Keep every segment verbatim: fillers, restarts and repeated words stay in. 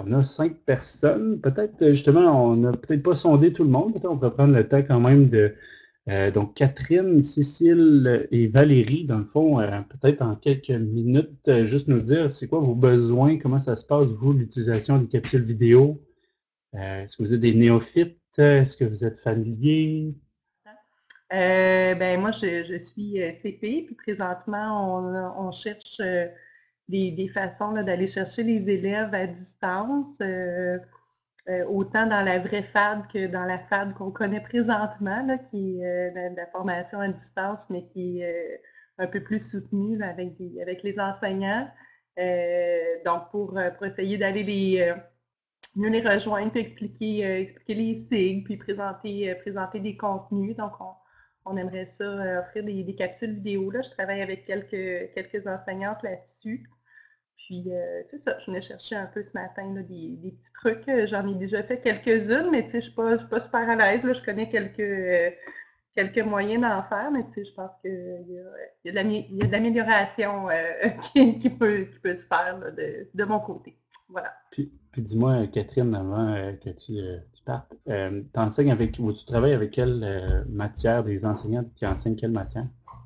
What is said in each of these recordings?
on a cinq personnes. Peut-être, justement, on n'a peut-être pas sondé tout le monde. Peut-être on peut prendre le temps quand même de... Euh, donc, Catherine, Cécile et Valérie, dans le fond, euh, peut-être en quelques minutes, euh, juste nous dire c'est quoi vos besoins, comment ça se passe, vous, l'utilisation des capsules vidéo. Euh, est-ce que vous êtes des néophytes? Est-ce que vous êtes familiers? Euh, ben, moi, je, je suis euh, C P, puis présentement, on, on cherche euh, des, des façons d'aller chercher les élèves à distance, euh, euh, autant dans la vraie F A D que dans la F A D qu'on connaît présentement, là, qui est euh, de, de la formation à distance, mais qui est euh, un peu plus soutenue là, avec, des, avec les enseignants. Euh, donc, pour, pour essayer d'aller les... Euh, mieux les rejoindre, puis expliquer, euh, expliquer les sigles, puis présenter, euh, présenter des contenus. Donc, on, on aimerait ça euh, offrir des, des capsules vidéo. Là. Je travaille avec quelques, quelques enseignantes là-dessus. Puis, euh, c'est ça, je venais chercher un peu ce matin là, des, des petits trucs. J'en ai déjà fait quelques-unes, mais tu sais, je ne suis pas super à l'aise. Là. Je connais quelques, euh, quelques moyens d'en faire, mais tu sais, je pense qu'il y a, il y a de l'amélioration euh, qui, qui, peut, qui peut se faire là, de, de mon côté. Voilà. Puis, puis dis-moi, Catherine, avant euh, que tu, euh, tu partes, euh, t'enseignes avec, ou tu travailles avec quelle euh, matière, des enseignants qui enseignent quelle matière?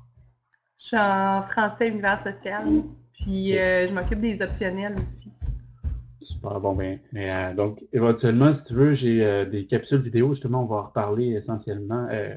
Je suis en français univers social, puis Okay. euh, je m'occupe des optionnels aussi. Super, bon ben, mais, euh, donc éventuellement, si tu veux, j'ai euh, des capsules vidéo, justement, on va en reparler essentiellement euh,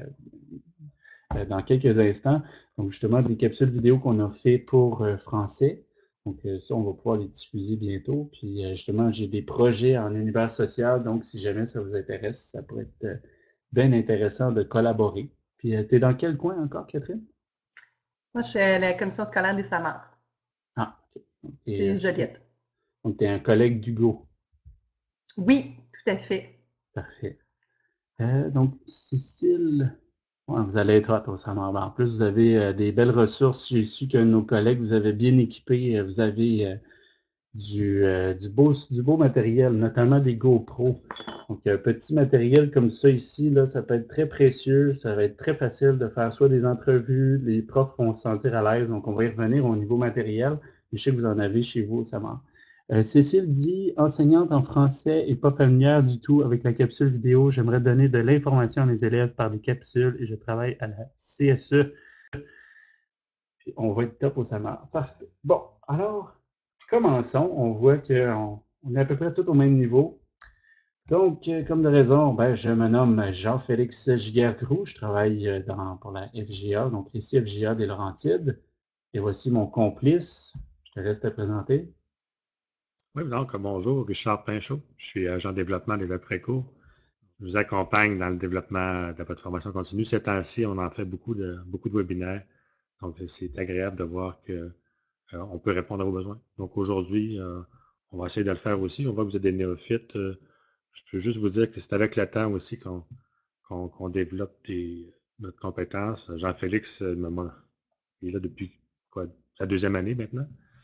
euh, dans quelques instants. Donc justement, des capsules vidéo qu'on a fait pour euh, français. Donc euh, ça, on va pouvoir les diffuser bientôt. Puis euh, justement, j'ai des projets en univers social, donc si jamais ça vous intéresse, ça pourrait être euh, bien intéressant de collaborer. Puis euh, tu es dans quel coin encore, Catherine? Moi, je suis à la commission scolaire des Samars. Ah, ok. C'est Et, Joliette. donc tu es un collègue d'Hugo. Oui, tout à fait. Parfait. Euh, donc, Cécile, ouais, vous allez être hot au Samar. En plus, vous avez euh, des belles ressources. J'ai su que nos collègues vous avez bien équipé. Euh, Vous avez euh, du, euh, du, beau, du beau matériel, notamment des GoPro. Donc, un petit matériel comme ça ici, là, ça peut être très précieux. Ça va être très facile de faire soit des entrevues, les profs vont se sentir à l'aise. Donc, on va y revenir au niveau matériel. Je sais que vous en avez chez vous au Samar. Euh, Cécile dit, enseignante en français et pas familière du tout avec la capsule vidéo, j'aimerais donner de l'information à mes élèves par des capsules et je travaille à la C S E. Puis on va être top au Samar. Parfait. Bon, alors, commençons. On voit qu'on on est à peu près tous au même niveau. Donc, euh, comme de raison, ben, je me nomme Jean-Félix Giguère-Groux. Je travaille euh, dans, pour la F G A, donc ici F G A des Laurentides. Et voici mon complice. Je te laisse te présenter. Oui, donc bonjour, Richard Pinchot. Je suis agent de développement des après-cours. Je vous accompagne dans le développement de votre formation continue. Ces temps-ci, on en fait beaucoup de, beaucoup de webinaires. Donc, c'est agréable de voir que euh, on peut répondre à vos besoins. Donc, aujourd'hui, euh, on va essayer de le faire aussi. On voit que vous êtes des néophytes. Euh, je peux juste vous dire que c'est avec le temps aussi qu'on qu'on qu'on développe des, notre compétence. Jean-Félix, euh, il est là depuis quoi, sa deuxième année maintenant.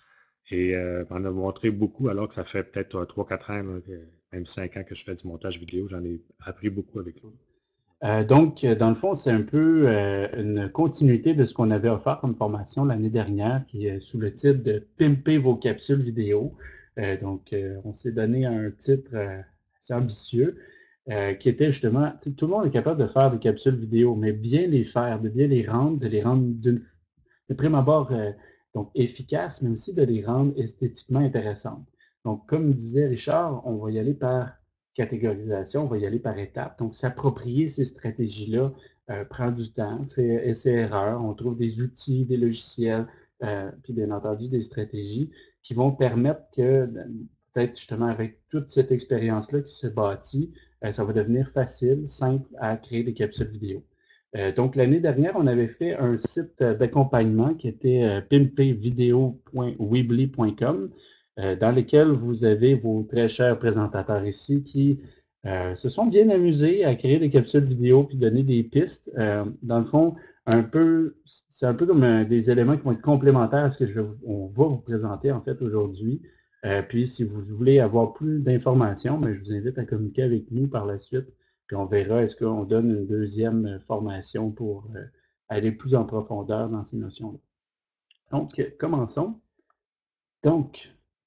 Et euh, on a montré beaucoup, alors que ça fait peut-être trois quatre ans, là, même cinq ans que je fais du montage vidéo. J'en ai appris beaucoup avec lui. Euh, donc, euh, dans le fond, c'est un peu euh, une continuité de ce qu'on avait offert comme formation l'année dernière, qui est sous le titre de Pimper vos capsules vidéo. Euh, donc, euh, on s'est donné un titre euh, assez ambitieux, euh, qui était justement, tout le monde est capable de faire des capsules vidéo, mais bien les faire, de bien les rendre, de les rendre d'une, de prime abord euh, donc efficaces, mais aussi de les rendre esthétiquement intéressantes. Donc, comme disait Richard, on va y aller par catégorisation, on va y aller par étapes. Donc, s'approprier ces stratégies-là euh, prend du temps, c'est essai-erreur. On trouve des outils, des logiciels, euh, puis bien entendu des stratégies qui vont permettre que, peut-être justement avec toute cette expérience-là qui se bâtit, euh, ça va devenir facile, simple à créer des capsules vidéo. Euh, donc, l'année dernière, on avait fait un site d'accompagnement qui était euh, pimpévideo point weebly point com. Euh, dans lesquels vous avez vos très chers présentateurs ici qui euh, se sont bien amusés à créer des capsules vidéo puis donner des pistes. Euh, dans le fond, un peu, c'est un peu comme un, des éléments qui vont être complémentaires à ce que je vais, on va vous présenter en fait aujourd'hui. Euh, puis, si vous voulez avoir plus d'informations, ben, je vous invite à communiquer avec nous par la suite. Puis, on verra est-ce qu'on donne une deuxième formation pour euh, aller plus en profondeur dans ces notions-là. Donc, commençons. Donc,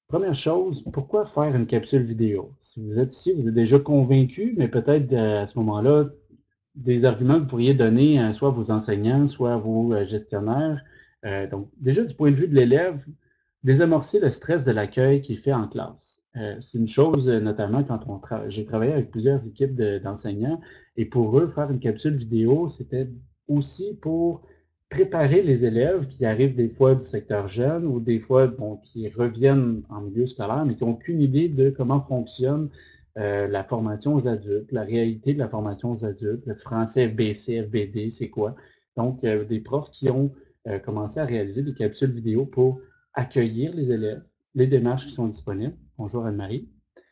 Première chose, pourquoi faire une capsule vidéo? Si vous êtes ici, vous êtes déjà convaincu, mais peut-être euh, à ce moment-là, des arguments que vous pourriez donner euh, soit à vos enseignants, soit à vos euh, gestionnaires. Euh, donc, déjà, du point de vue de l'élève, désamorcer le stress de l'accueil qui est fait en classe. Euh, c'est une chose, euh, notamment quand on tra j'ai travaillé avec plusieurs équipes de- d'enseignants, et pour eux, faire une capsule vidéo, c'était aussi pour préparer les élèves qui arrivent des fois du secteur jeune ou des fois bon, qui reviennent en milieu scolaire, mais qui n'ont aucune idée de comment fonctionne euh, la formation aux adultes, la réalité de la formation aux adultes, le français F B C, F B D, c'est quoi. Donc, euh, des profs qui ont euh, commencé à réaliser des capsules vidéo pour accueillir les élèves, les démarches qui sont disponibles. Bonjour Anne-Marie.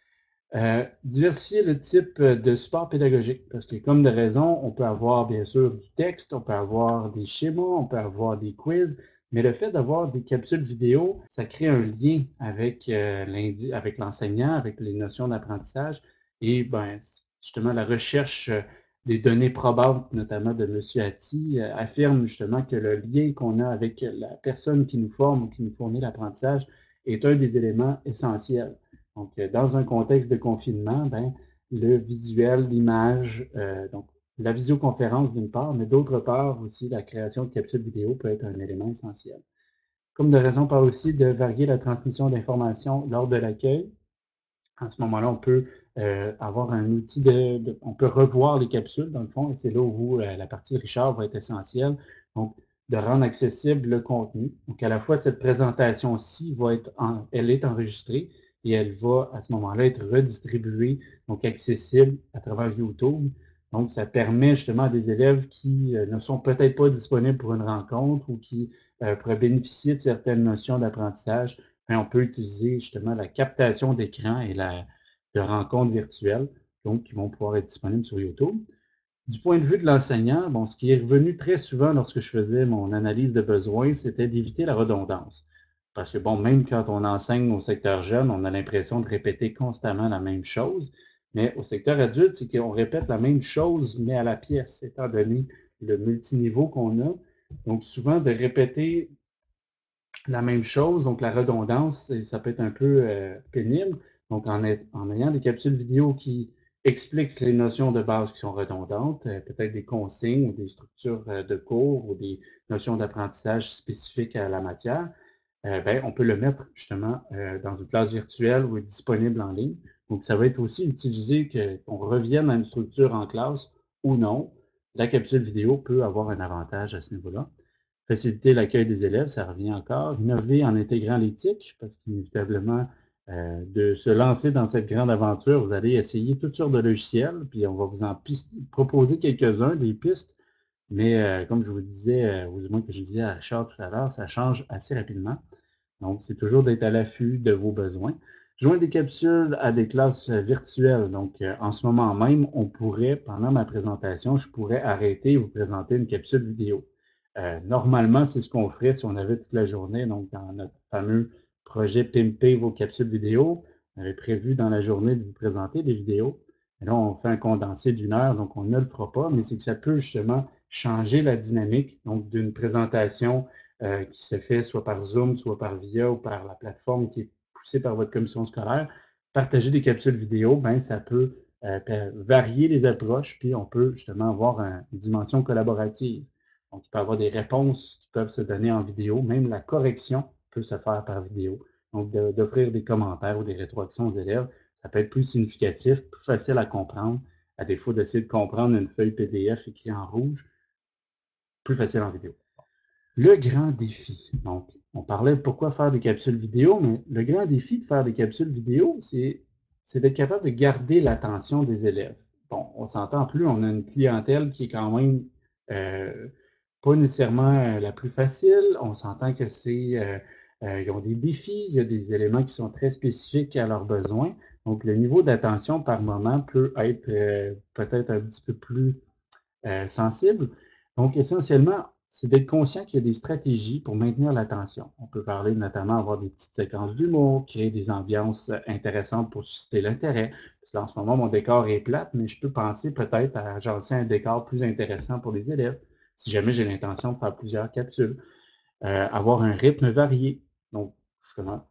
Euh, diversifier le type de support pédagogique, parce que comme de raison, on peut avoir bien sûr du texte, on peut avoir des schémas, on peut avoir des quiz, mais le fait d'avoir des capsules vidéo, ça crée un lien avec, euh, l'indi- avec l'enseignant, avec les notions d'apprentissage et ben, justement la recherche euh, des données probantes, notamment de M. Hattie, euh, affirme justement que le lien qu'on a avec la personne qui nous forme ou qui nous fournit l'apprentissage est un des éléments essentiels. Donc, euh, dans un contexte de confinement, ben, le visuel, l'image, euh, donc la visioconférence d'une part, mais d'autre part aussi la création de capsules vidéo peut être un élément essentiel. Comme de raison, on parle aussi de varier la transmission d'informations lors de l'accueil. À ce moment-là, on peut euh, avoir un outil de, de- On peut revoir les capsules, dans le fond, et c'est là où euh, la partie Richard va être essentielle. Donc, de rendre accessible le contenu. Donc, à la fois, cette présentation-ci va être en, elle est enregistrée et elle va, à ce moment-là, être redistribuée, donc accessible à travers YouTube. Donc, ça permet justement à des élèves qui euh, ne sont peut-être pas disponibles pour une rencontre ou qui euh, pourraient bénéficier de certaines notions d'apprentissage. Bien, on peut utiliser justement la captation d'écran et la de rencontres virtuelles, donc qui vont pouvoir être disponibles sur YouTube. Du point de vue de l'enseignant, bon, ce qui est revenu très souvent lorsque je faisais mon analyse de besoins, c'était d'éviter la redondance. Parce que, bon, même quand on enseigne au secteur jeune, on a l'impression de répéter constamment la même chose. Mais au secteur adulte, c'est qu'on répète la même chose, mais à la pièce, étant donné le multiniveau qu'on a. Donc, souvent, de répéter la même chose, donc la redondance, ça peut être un peu euh, pénible. Donc, en, est- en ayant des capsules vidéo qui expliquent les notions de base qui sont redondantes, euh, peut-être des consignes ou des structures euh, de cours ou des notions d'apprentissage spécifiques à la matière, euh, ben, on peut le mettre justement euh, dans une classe virtuelle ou disponible en ligne. Donc, ça va être aussi utilisé que- qu'on revienne à une structure en classe ou non. La capsule vidéo peut avoir un avantage à ce niveau-là. Faciliter l'accueil des élèves, ça revient encore. Innover en intégrant l'éthique, parce qu'inévitablement, euh, de se lancer dans cette grande aventure, vous allez essayer toutes sortes de logiciels, puis on va vous en piste- proposer quelques-uns, des pistes, mais euh, comme je vous disais, euh, ou du moins que je disais à Richard tout à l'heure, ça change assez rapidement. Donc, c'est toujours d'être à l'affût de vos besoins. Joindre des capsules à des classes euh, virtuelles. Donc, euh, en ce moment même, on pourrait, pendant ma présentation, je pourrais arrêter et vous présenter une capsule vidéo. Euh, normalement, c'est ce qu'on ferait si on avait toute la journée. Donc, dans notre fameux projet Pimper vos capsules vidéo, on avait prévu dans la journée de vous présenter des vidéos. Et là, on fait un condensé d'une heure, donc on ne le fera pas, mais c'est que ça peut justement changer la dynamique, donc d'une présentation euh, qui se fait soit par Zoom, soit par Via ou par la plateforme qui est poussée par votre commission scolaire. Partager des capsules vidéo, ben, ça peut euh, varier les approches, puis on peut justement avoir un, une dimension collaborative. Donc, il peut y avoir des réponses qui peuvent se donner en vidéo, même la correction peut se faire par vidéo. Donc, d'offrir des commentaires ou des rétroactions aux élèves, ça peut être plus significatif, plus facile à comprendre, à défaut d'essayer de comprendre une feuille P D F écrite en rouge, plus facile en vidéo. Le grand défi. Donc, on parlait de pourquoi faire des capsules vidéo, mais le grand défi de faire des capsules vidéo, c'est c'est d'être capable de garder l'attention des élèves. Bon, on s'entend plus, on a une clientèle qui est quand même euh, pas nécessairement euh, la plus facile. On s'entend que c'est euh, euh, ils ont des défis, il y a des éléments qui sont très spécifiques à leurs besoins. Donc, le niveau d'attention par moment peut être euh, peut-être un petit peu plus euh, sensible. Donc, essentiellement, c'est d'être conscient qu'il y a des stratégies pour maintenir l'attention. On peut parler notamment avoir des petites séquences d'humour, créer des ambiances intéressantes pour susciter l'intérêt. Parce qu'en ce moment, mon décor est plate, mais je peux penser peut-être à agencer un décor plus intéressant pour les élèves, si jamais j'ai l'intention de faire plusieurs capsules. Euh, avoir un rythme varié. Donc, justement,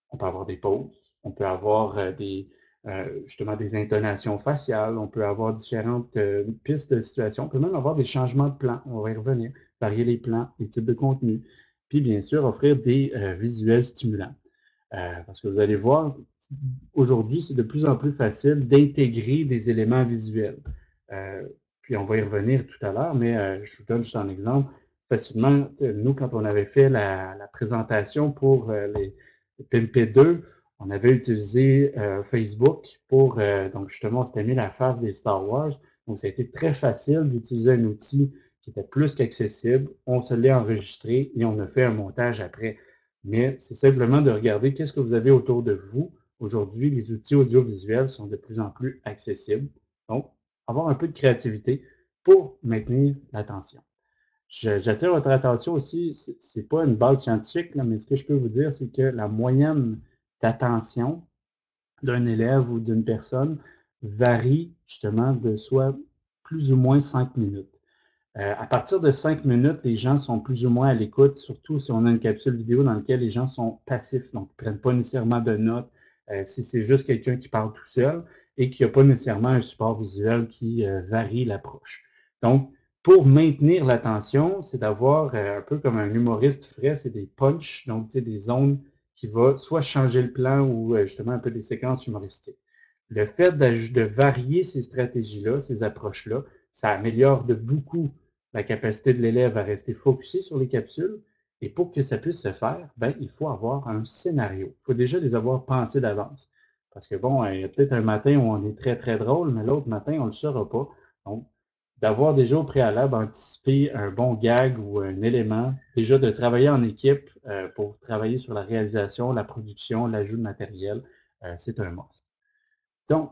On peut avoir des pauses, on peut avoir euh, des, euh, justement des intonations faciales, on peut avoir différentes euh, pistes de situation, on peut même avoir des changements de plan, on va y revenir, varier les plans, les types de contenus, puis bien sûr offrir des euh, visuels stimulants. Euh, parce que vous allez voir, aujourd'hui, c'est de plus en plus facile d'intégrer des éléments visuels. Euh, puis on va y revenir tout à l'heure, mais euh, je vous donne juste un exemple. Facilement, nous, quand on avait fait la, la présentation pour euh, les, les P M P deux, on avait utilisé euh, Facebook pour, euh, donc justement, on s'était mis la face des Star Wars. Donc, ça a été très facile d'utiliser un outil qui était plus qu'accessible. On se l'est enregistré et on a fait un montage après. Mais c'est simplement de regarder qu'est-ce que vous avez autour de vous. Aujourd'hui, les outils audiovisuels sont de plus en plus accessibles. Donc, avoir un peu de créativité pour maintenir l'attention. J'attire votre attention aussi, ce n'est pas une base scientifique, là, mais ce que je peux vous dire, c'est que la moyenne d'attention d'un élève ou d'une personne varie justement de soit plus ou moins cinq minutes. Euh, à partir de cinq minutes, les gens sont plus ou moins à l'écoute, surtout si on a une capsule vidéo dans laquelle les gens sont passifs, donc ils ne prennent pas nécessairement de notes, euh, si c'est juste quelqu'un qui parle tout seul et qui n'a pas nécessairement un support visuel qui euh, varie l'approche. Donc, pour maintenir l'attention, c'est d'avoir euh, un peu comme un humoriste ferait, c'est des punchs, donc des zones qui vont soit changer le plan ou euh, justement un peu des séquences humoristiques. Le fait de varier ces stratégies-là, ces approches-là, ça améliore de beaucoup la capacité de l'élève à rester focusé sur les capsules. Et pour que ça puisse se faire, ben, il faut avoir un scénario. Il faut déjà les avoir pensés d'avance. Parce que bon, il y a peut-être un matin où on est très, très drôle, mais l'autre matin, on ne le saura pas. Donc, d'avoir déjà au préalable anticipé un bon gag ou un élément, déjà de travailler en équipe euh, pour travailler sur la réalisation, la production, l'ajout de matériel, euh, c'est un must. Donc,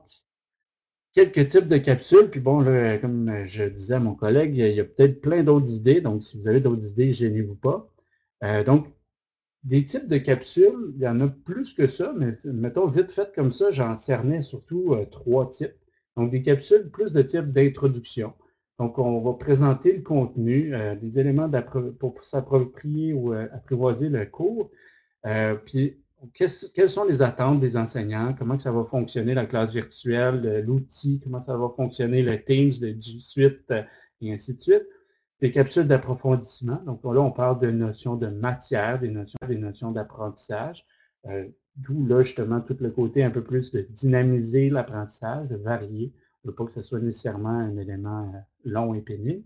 quelques types de capsules, puis bon, là, comme je disais à mon collègue, il y a, a peut-être plein d'autres idées, donc si vous avez d'autres idées, gênez-vous pas. Euh, donc, des types de capsules, il y en a plus que ça, mais mettons vite fait comme ça, j'en cernais surtout euh, trois types. Donc, des capsules plus de type d'introduction. Donc, on va présenter le contenu, euh, des éléments pour s'approprier ou euh, apprivoiser le cours. Euh, puis, quelles sont les attentes des enseignants? Comment que ça va fonctionner la classe virtuelle, l'outil, comment ça va fonctionner le Teams, le G Suite euh, et ainsi de suite. Des capsules d'approfondissement. Donc là, on parle de notions de matière, des notions, des notions d'apprentissage. Euh, D'où là, justement, tout le côté un peu plus de dynamiser l'apprentissage, de varier. On ne veut pas que ce soit nécessairement un élément euh, long et pénible.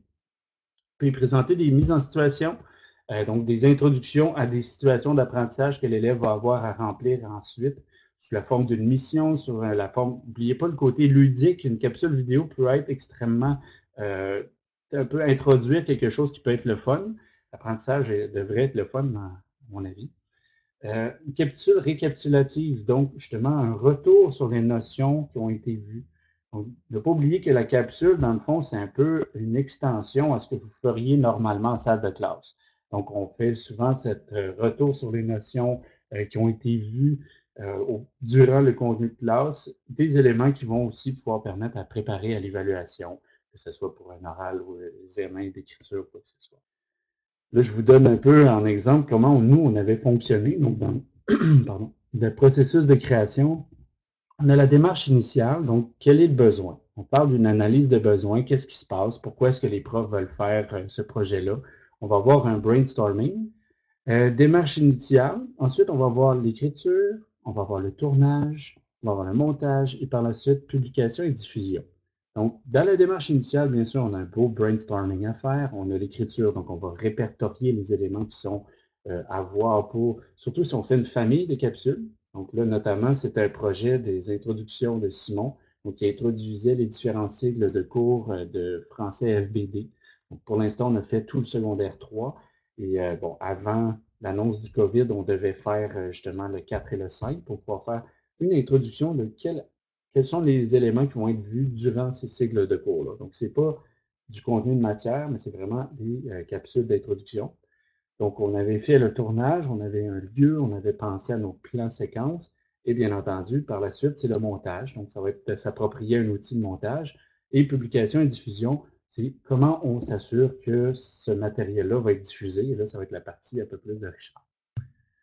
Puis présenter des mises en situation, euh, donc des introductions à des situations d'apprentissage que l'élève va avoir à remplir ensuite sous la forme d'une mission, sur la forme, n'oubliez pas le côté ludique, une capsule vidéo peut être extrêmement, euh, un peu introduire quelque chose qui peut être le fun. L'apprentissage devrait être le fun, à mon avis. Euh, une capsule récapitulative, donc justement un retour sur les notions qui ont été vues. Donc, ne pas oublier que la capsule, dans le fond, c'est un peu une extension à ce que vous feriez normalement en salle de classe. Donc, on fait souvent ce euh, retour sur les notions euh, qui ont été vues euh, au, durant le contenu de classe, des éléments qui vont aussi pouvoir permettre à préparer à l'évaluation, que ce soit pour un oral ou un examen d'écriture, quoi que ce soit. Là, je vous donne un peu en exemple comment nous, on avait fonctionné. Donc, dans pardon, le processus de création, on a la démarche initiale. Donc, quel est le besoin? On parle d'une analyse de besoin. Qu'est-ce qui se passe? Pourquoi est-ce que les profs veulent faire euh, ce projet-là? On va avoir un brainstorming. Euh, démarche initiale. Ensuite, on va voir l'écriture, on va voir le tournage, on va voir le montage et par la suite, publication et diffusion. Donc, dans la démarche initiale, bien sûr, on a un beau brainstorming à faire. On a l'écriture, donc on va répertorier les éléments qui sont euh, à voir pour, surtout si on fait une famille de capsules. Donc là, notamment, c'était un projet des introductions de Simon, donc qui introduisait les différents cycles de cours euh, de français F B D. Donc, pour l'instant, on a fait tout le secondaire trois. Et euh, bon, avant l'annonce du COVID, on devait faire euh, justement le quatre et le cinq pour pouvoir faire une introduction de quel quels sont les éléments qui vont être vus durant ces cycles de cours-là. Donc, ce n'est pas du contenu de matière, mais c'est vraiment des euh, capsules d'introduction. Donc, on avait fait le tournage, on avait un lieu, on avait pensé à nos plans séquences, et bien entendu, par la suite, c'est le montage. Donc, ça va être de s'approprier un outil de montage. Et publication et diffusion, c'est comment on s'assure que ce matériel-là va être diffusé. Et là, ça va être la partie un peu plus de Richard.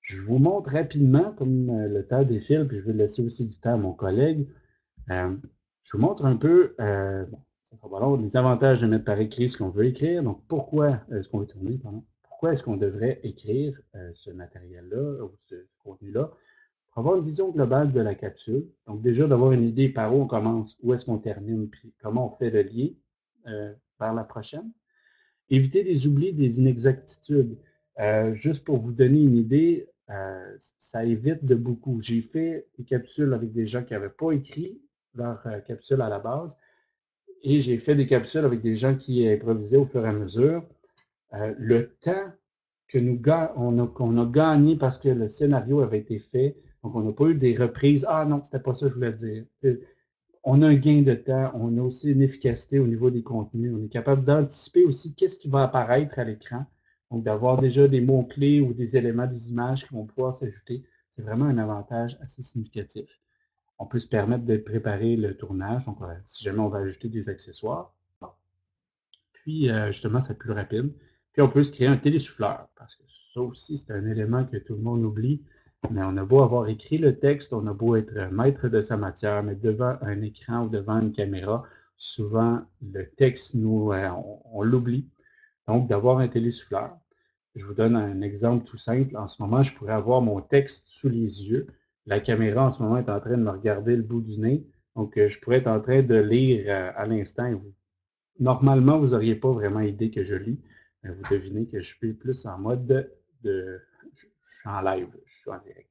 Je vous montre rapidement, comme euh, le temps défile, puis je vais laisser aussi du temps à mon collègue. Euh, je vous montre un peu, euh, bon, ça sera pas long, les avantages de mettre par écrit ce qu'on veut écrire. Donc, pourquoi est-ce qu'on veut tourner, pardon, pourquoi est-ce qu'on devrait écrire euh, ce matériel-là ou ce, ce contenu-là pour avoir une vision globale de la capsule. Donc, déjà, d'avoir une idée par où on commence, où est-ce qu'on termine, puis comment on fait le lien euh, vers la prochaine. Éviter des oublis, des inexactitudes. Euh, juste pour vous donner une idée, euh, ça évite de beaucoup. J'ai fait des capsules avec des gens qui n'avaient pas écrit leur euh, capsule à la base et j'ai fait des capsules avec des gens qui improvisaient au fur et à mesure. Euh, le temps que nous ga- on a, qu'on a gagné parce que le scénario avait été fait, donc on n'a pas eu des reprises. Ah non, c'était pas ça que je voulais dire. T'sais, on a un gain de temps, on a aussi une efficacité au niveau des contenus. On est capable d'anticiper aussi qu'est-ce qui va apparaître à l'écran. Donc, d'avoir déjà des mots-clés ou des éléments, des images qui vont pouvoir s'ajouter, c'est vraiment un avantage assez significatif. On peut se permettre de préparer le tournage, donc euh, si jamais on va ajouter des accessoires. Bon. Puis, euh, justement, c'est plus rapide. Puis, on peut se créer un télésouffleur, parce que ça aussi, c'est un élément que tout le monde oublie. Mais on a beau avoir écrit le texte, on a beau être maître de sa matière, mais devant un écran ou devant une caméra, souvent, le texte, nous, euh, on, on l'oublie. Donc, d'avoir un télésouffleur. Je vous donne un exemple tout simple. En ce moment, je pourrais avoir mon texte sous les yeux. La caméra, en ce moment, est en train de me regarder le bout du nez. Donc, euh, je pourrais être en train de lire euh, à l'instant. Vous Normalement, vous n'auriez pas vraiment idée que je lis. Mais vous devinez que je suis plus en mode de, de je, je suis en live, je suis en direct.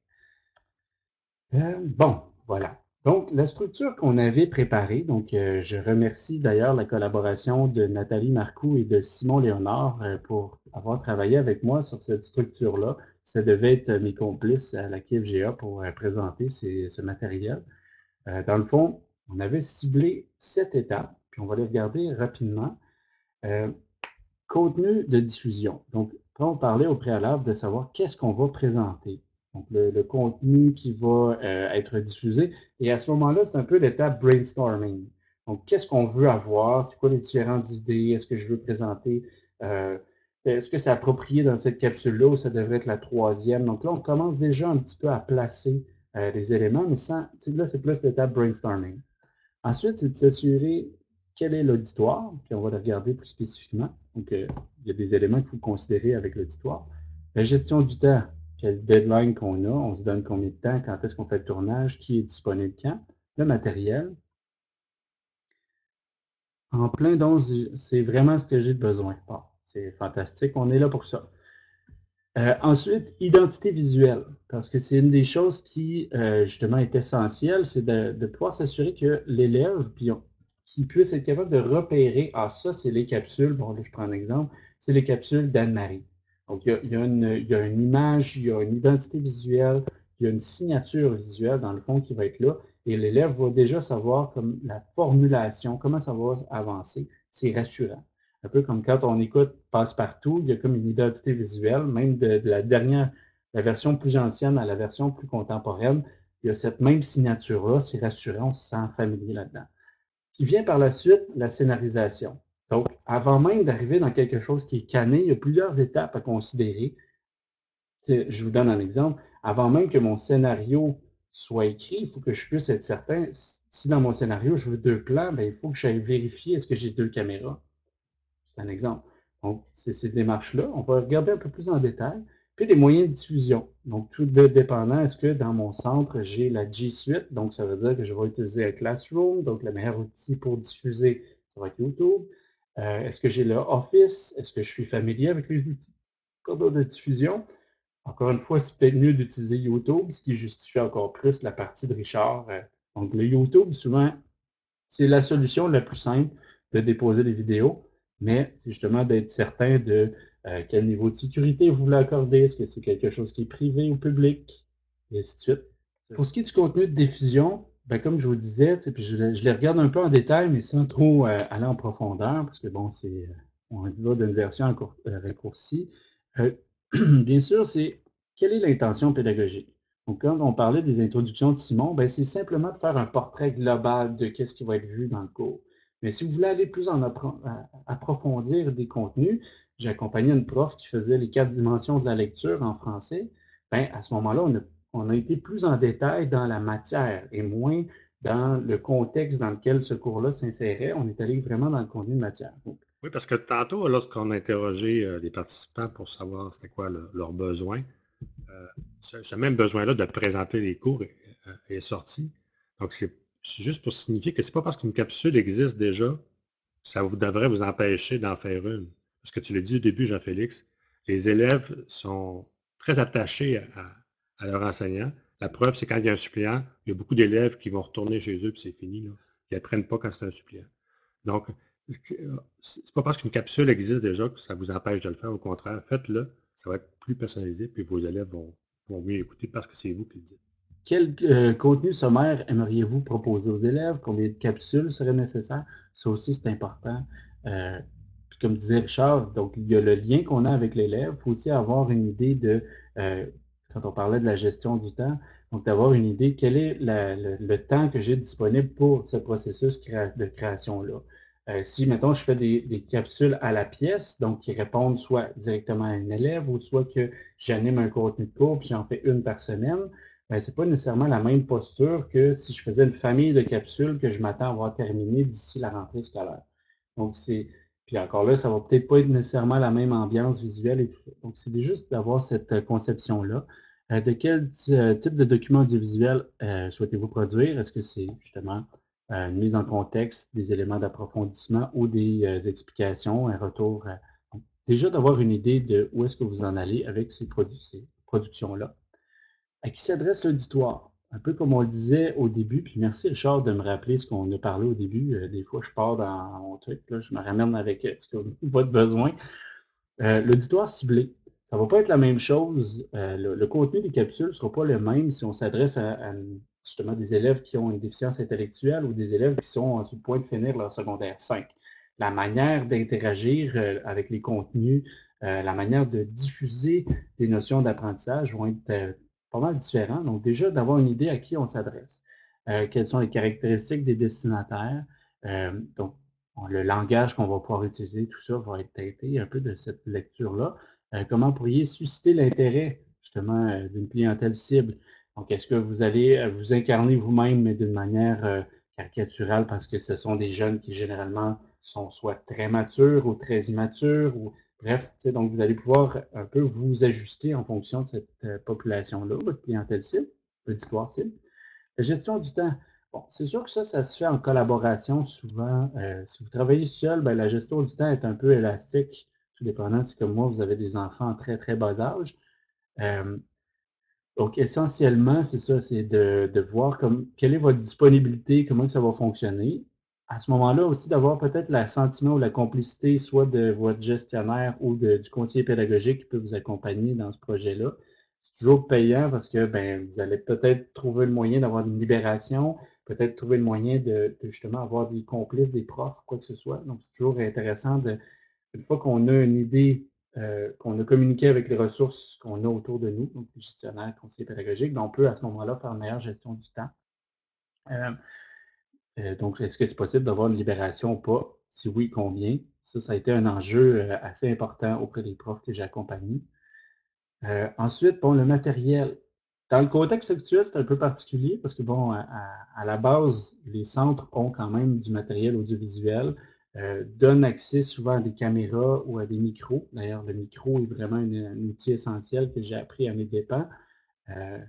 Euh, bon, voilà. Donc, la structure qu'on avait préparée, donc euh, je remercie d'ailleurs la collaboration de Nathalie Marcoux et de Simon Léonard euh, pour avoir travaillé avec moi sur cette structure-là. Ça devait être mes complices à la K F G A pour euh, présenter ces, ce matériel. Euh, dans le fond, on avait ciblé sept étapes, puis on va les regarder rapidement. Euh, contenu de diffusion. Donc, quand on parlait au préalable de savoir qu'est-ce qu'on va présenter. Donc, le, le contenu qui va euh, être diffusé. Et à ce moment-là, c'est un peu l'étape brainstorming. Donc, qu'est-ce qu'on veut avoir? C'est quoi les différentes idées? Est-ce que je veux présenter? Euh, est-ce que c'est approprié dans cette capsule-là ou ça devrait être la troisième? Donc là, on commence déjà un petit peu à placer euh, les éléments, mais sans, là, c'est plus l'étape brainstorming. Ensuite, c'est de s'assurer quel est l'auditoire, puis on va le regarder plus spécifiquement. Donc, euh, il y a des éléments qu'il faut considérer avec l'auditoire. La gestion du temps, quel deadline qu'on a, on se donne combien de temps, quand est-ce qu'on fait le tournage, qui est disponible quand, le matériel. En plein don, c'est vraiment ce que j'ai besoin. Bon, c'est fantastique, on est là pour ça. Euh, ensuite, identité visuelle, parce que c'est une des choses qui, euh, justement, est essentielle, c'est de, de pouvoir s'assurer que l'élève, puis on, qu'il puisse être capable de repérer, ah, ça, c'est les capsules, bon, là, je prends un exemple, c'est les capsules d'Anne-Marie. Donc, il y, a, il, y a une, il y a une image, il y a une identité visuelle, il y a une signature visuelle, dans le fond, qui va être là, et l'élève va déjà savoir comme la formulation, comment ça va avancer, c'est rassurant. Un peu comme quand on écoute Passe-Partout, il y a comme une identité visuelle, même de, de la dernière, la version plus ancienne à la version plus contemporaine, il y a cette même signature-là, c'est rassurant, on se sent familier là-dedans. Qui vient par la suite, la scénarisation. Donc, avant même d'arriver dans quelque chose qui est cané, il y a plusieurs étapes à considérer. Je vous donne un exemple. Avant même que mon scénario soit écrit, il faut que je puisse être certain, si dans mon scénario, je veux deux plans, bien, il faut que j'aille vérifier est-ce que j'ai deux caméras. C'est un exemple. Donc, c'est ces démarches-là. On va regarder un peu plus en détail. Puis, les moyens de diffusion. Donc, tout dépendant, est-ce que dans mon centre, j'ai la G Suite? Donc, ça veut dire que je vais utiliser un Classroom. Donc, le meilleur outil pour diffuser, ça va être YouTube. Euh, est-ce que j'ai le Office? Est-ce que je suis familier avec les outils de diffusion? Encore une fois, c'est peut-être mieux d'utiliser YouTube, ce qui justifie encore plus la partie de Richard. Donc, le YouTube, souvent, c'est la solution la plus simple de déposer des vidéos, mais c'est justement d'être certain de euh, quel niveau de sécurité vous voulez accorder, est-ce que c'est quelque chose qui est privé ou public, et ainsi de suite. Pour ce qui est du contenu de diffusion, ben, comme je vous disais, puis je, je les regarde un peu en détail, mais sans trop euh, aller en profondeur, parce que bon, c'est on va d'une version euh, raccourcie. Euh, bien sûr, c'est quelle est l'intention pédagogique? Donc, quand on parlait des introductions de Simon, ben, c'est simplement de faire un portrait global de ce qui va être vu dans le cours. Mais si vous voulez aller plus en approfondir des contenus, j'ai accompagné une prof qui faisait les quatre dimensions de la lecture en français. ben, à ce moment-là, on a, on a été plus en détail dans la matière et moins dans le contexte dans lequel ce cours-là s'insérait. On est allé vraiment dans le contenu de matière. Donc, Oui, parce que tantôt, lorsqu'on a interrogé euh, les participants pour savoir c'était quoi le- leurs besoins, euh, ce, ce même besoin-là de présenter les cours est, euh, est sorti. Donc, c'est c'est juste pour signifier que c'est pas parce qu'une capsule existe déjà, ça vous devrait vous empêcher d'en faire une. Parce que tu l'as dit au début, Jean-Félix, les élèves sont très attachés à, à leur enseignant. La preuve, c'est quand il y a un suppléant, il y a beaucoup d'élèves qui vont retourner chez eux, puis c'est fini, là. Ils n'apprennent pas quand c'est un suppléant. Donc, c'est pas parce qu'une capsule existe déjà que ça vous empêche de le faire. Au contraire, faites-le. Ça va être plus personnalisé, puis vos élèves vont, vont mieux écouter parce que c'est vous qui le dites. quel euh, contenu sommaire aimeriez-vous proposer aux élèves? Combien de capsules seraient nécessaires? Ça aussi, c'est important. Euh, puis comme disait Richard, donc il y a le lien qu'on a avec l'élève. Il faut aussi avoir une idée de, euh, quand on parlait de la gestion du temps, donc d'avoir une idée quel est la- le, le temps que j'ai disponible pour ce processus créa- de création-là. Euh, si, mettons, je fais des, des capsules à la pièce, donc qui répondent soit directement à un élève ou soit que j'anime un contenu de cours puis j'en fais une par semaine, ben, ce n'est pas nécessairement la même posture que si je faisais une famille de capsules que je m'attends à avoir terminées d'ici la rentrée scolaire. Donc, c'est. Puis encore là, ça va peut-être pas être nécessairement la même ambiance visuelle et tout ça. Donc, c'est juste d'avoir cette euh, conception-là. Euh, de quel euh, type de document audiovisuel euh, souhaitez-vous produire? Est-ce que c'est justement euh, une mise en contexte, des éléments d'approfondissement ou des euh, explications, un retour? euh, donc, déjà d'avoir une idée de où est-ce que vous en allez avec ces, produ ces productions-là. À qui s'adresse l'auditoire? Un peu comme on le disait au début, puis merci Richard de me rappeler ce qu'on a parlé au début. Euh, des fois, je pars dans mon truc, là, je me ramène avec euh, ce que votre besoin. Euh, l'auditoire ciblé, ça ne va pas être la même chose. Euh, le, le contenu des capsules ne sera pas le même si on s'adresse à, à, justement des élèves qui ont une déficience intellectuelle ou des élèves qui sont sur le point de finir leur secondaire cinq. La manière d'interagir euh, avec les contenus, euh, la manière de diffuser des notions d'apprentissage vont être euh, pas mal différents. Donc déjà, d'avoir une idée à qui on s'adresse. Euh, quelles sont les caractéristiques des destinataires. Euh, donc, le langage qu'on va pouvoir utiliser, tout ça va être teinté un peu de cette lecture-là. Euh, comment pourriez susciter l'intérêt, justement, euh, d'une clientèle cible? Donc, est-ce que vous allez euh, vous incarner vous-même, mais d'une manière euh, caricaturale, parce que ce sont des jeunes qui, généralement, sont soit très matures ou très immatures, ou bref, donc vous allez pouvoir un peu vous ajuster en fonction de cette euh, population-là, votre clientèle cible, l'auditoire cible. La gestion du temps. Bon, c'est sûr que ça, ça se fait en collaboration souvent. Euh, si vous travaillez seul, ben, la gestion du temps est un peu élastique, tout dépendant si, comme moi, vous avez des enfants en très, très bas âge. Euh, donc, essentiellement, c'est ça, c'est de, de voir comme, quelle est votre disponibilité, comment ça va fonctionner. À ce moment-là aussi, d'avoir peut-être le sentiment ou la complicité, soit de votre gestionnaire ou de, du conseiller pédagogique qui peut vous accompagner dans ce projet-là. C'est toujours payant parce que ben, vous allez peut-être trouver le moyen d'avoir une libération, peut-être trouver le moyen de, de justement avoir des complices, des profs, quoi que ce soit. Donc, c'est toujours intéressant de, une fois qu'on a une idée, euh, qu'on a communiqué avec les ressources qu'on a autour de nous, donc les gestionnaires, conseillers pédagogiques, ben, on peut à ce moment-là faire une meilleure gestion du temps. Euh, euh, donc, est-ce que c'est possible d'avoir une libération ou pas? Si oui, combien? Ça, ça a été un enjeu euh, assez important auprès des profs que j'ai accompagnés. Euh, ensuite, bon, le matériel. Dans le contexte actuel, c'est un peu particulier parce que, bon, à, à, à la base, les centres ont quand même du matériel audiovisuel, euh, donnent accès souvent à des caméras ou à des micros. D'ailleurs, le micro est vraiment un, un outil essentiel que j'ai appris à mes dépens. Euh,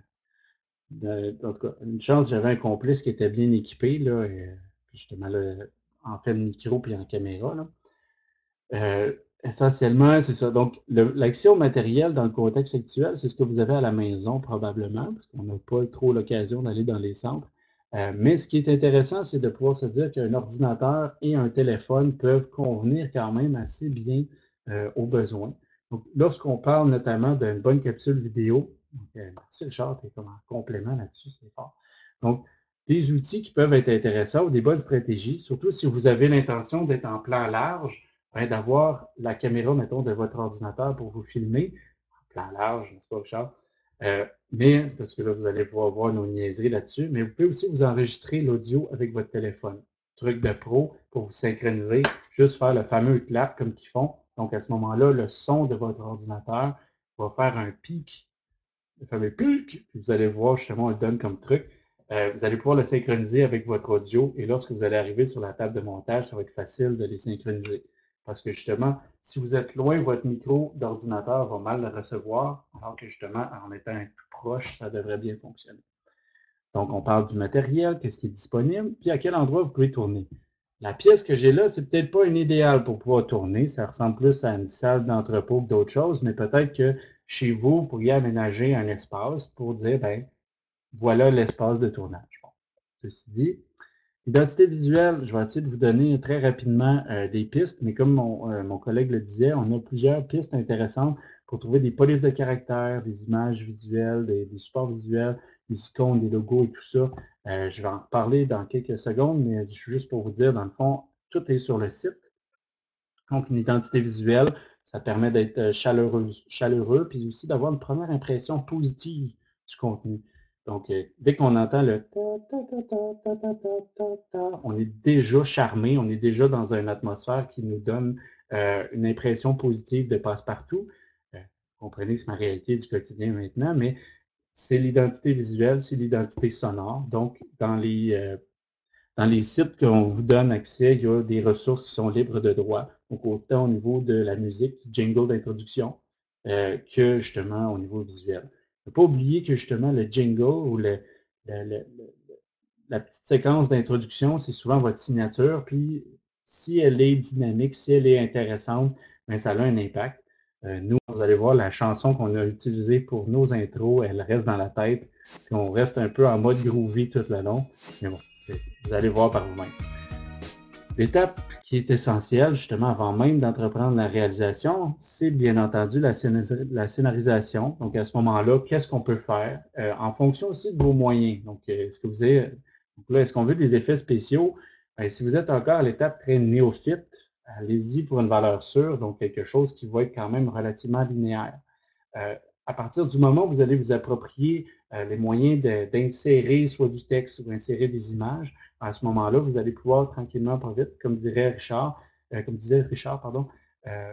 de, en tout cas, une chance, j'avais un complice qui était bien équipé, là, et, justement, là, en fait, micro puis en caméra, là. Euh, essentiellement, c'est ça. Donc, l'accès au matériel dans le contexte actuel, c'est ce que vous avez à la maison probablement, parce qu'on n'a pas trop l'occasion d'aller dans les centres. Euh, mais ce qui est intéressant, c'est de pouvoir se dire qu'un ordinateur et un téléphone peuvent convenir quand même assez bien euh, aux besoins. Donc, lorsqu'on parle notamment d'une bonne capsule vidéo, donc, euh, merci Richard, tu es comme en complément là-dessus, c'est fort. Donc, des outils qui peuvent être intéressants ou des bonnes stratégies, surtout si vous avez l'intention d'être en plan large, ben, d'avoir la caméra, mettons, de votre ordinateur pour vous filmer, en plan large, n'est-ce pas, Richard? Euh, mais, parce que là, vous allez pouvoir voir nos niaiseries là-dessus, mais vous pouvez aussi vous enregistrer l'audio avec votre téléphone. Truc de pro pour vous synchroniser, juste faire le fameux clap comme qu'ils font. Donc, à ce moment-là, le son de votre ordinateur va faire un pic le fameux pic, puis vous allez voir justement, on le donne comme truc. Euh, vous allez pouvoir le synchroniser avec votre audio et lorsque vous allez arriver sur la table de montage, ça va être facile de les synchroniser. Parce que justement, si vous êtes loin, votre micro d'ordinateur va mal le recevoir, alors que justement, en étant un peu proche, ça devrait bien fonctionner. Donc, on parle du matériel, qu'est-ce qui est disponible, puis à quel endroit vous pouvez tourner. La pièce que j'ai là, c'est peut-être pas une idéale pour pouvoir tourner. Ça ressemble plus à une salle d'entrepôt que d'autres choses, mais peut-être que chez vous, vous pourriez aménager un espace pour dire, ben, voilà l'espace de tournage. Bon. Ceci dit, identité visuelle, je vais essayer de vous donner très rapidement euh, des pistes, mais comme mon, euh, mon collègue le disait, on a plusieurs pistes intéressantes pour trouver des polices de caractère, des images visuelles, des, des supports visuels, des icônes, des logos et tout ça. Euh, je vais en reparler dans quelques secondes, mais juste pour vous dire, dans le fond, tout est sur le site. Donc, une identité visuelle, ça permet d'être chaleureux, chaleureux, puis aussi d'avoir une première impression positive du contenu. Donc, euh, dès qu'on entend le ta ta ta ta ta ta ta ta, on est déjà charmé, on est déjà dans une atmosphère qui nous donne euh, une impression positive de passe-partout. Euh, vous comprenez que c'est ma réalité du quotidien maintenant, mais c'est l'identité visuelle, c'est l'identité sonore. Donc, dans les, euh, dans les sites qu'on vous donne accès, il y a des ressources qui sont libres de droit. Donc, autant au niveau de la musique, jingle d'introduction, euh, que justement au niveau visuel. Il ne faut pas oublier que justement le jingle ou le, le, le, le, la petite séquence d'introduction, c'est souvent votre signature. Puis, si elle est dynamique, si elle est intéressante, bien, ça a un impact. Euh, nous, vous allez voir, la chanson qu'on a utilisée pour nos intros, elle reste dans la tête. Puis on reste un peu en mode groovy tout le long. Mais bon, vous allez voir par vous-même. L'étape qui est essentielle, justement, avant même d'entreprendre la réalisation, c'est bien entendu la, la scénarisation. Donc, à ce moment-là, qu'est-ce qu'on peut faire euh, en fonction aussi de vos moyens. Donc, euh, est-ce que vous avez, donc là, est-ce qu'on veut des effets spéciaux? Bien, si vous êtes encore à l'étape très néophyte, allez-y pour une valeur sûre, donc quelque chose qui va être quand même relativement linéaire. Euh, à partir du moment où vous allez vous approprier euh, les moyens d'insérer soit du texte ou d'insérer des images, à ce moment-là, vous allez pouvoir tranquillement, pas vite, comme dirait Richard, euh, comme disait Richard, pardon, euh,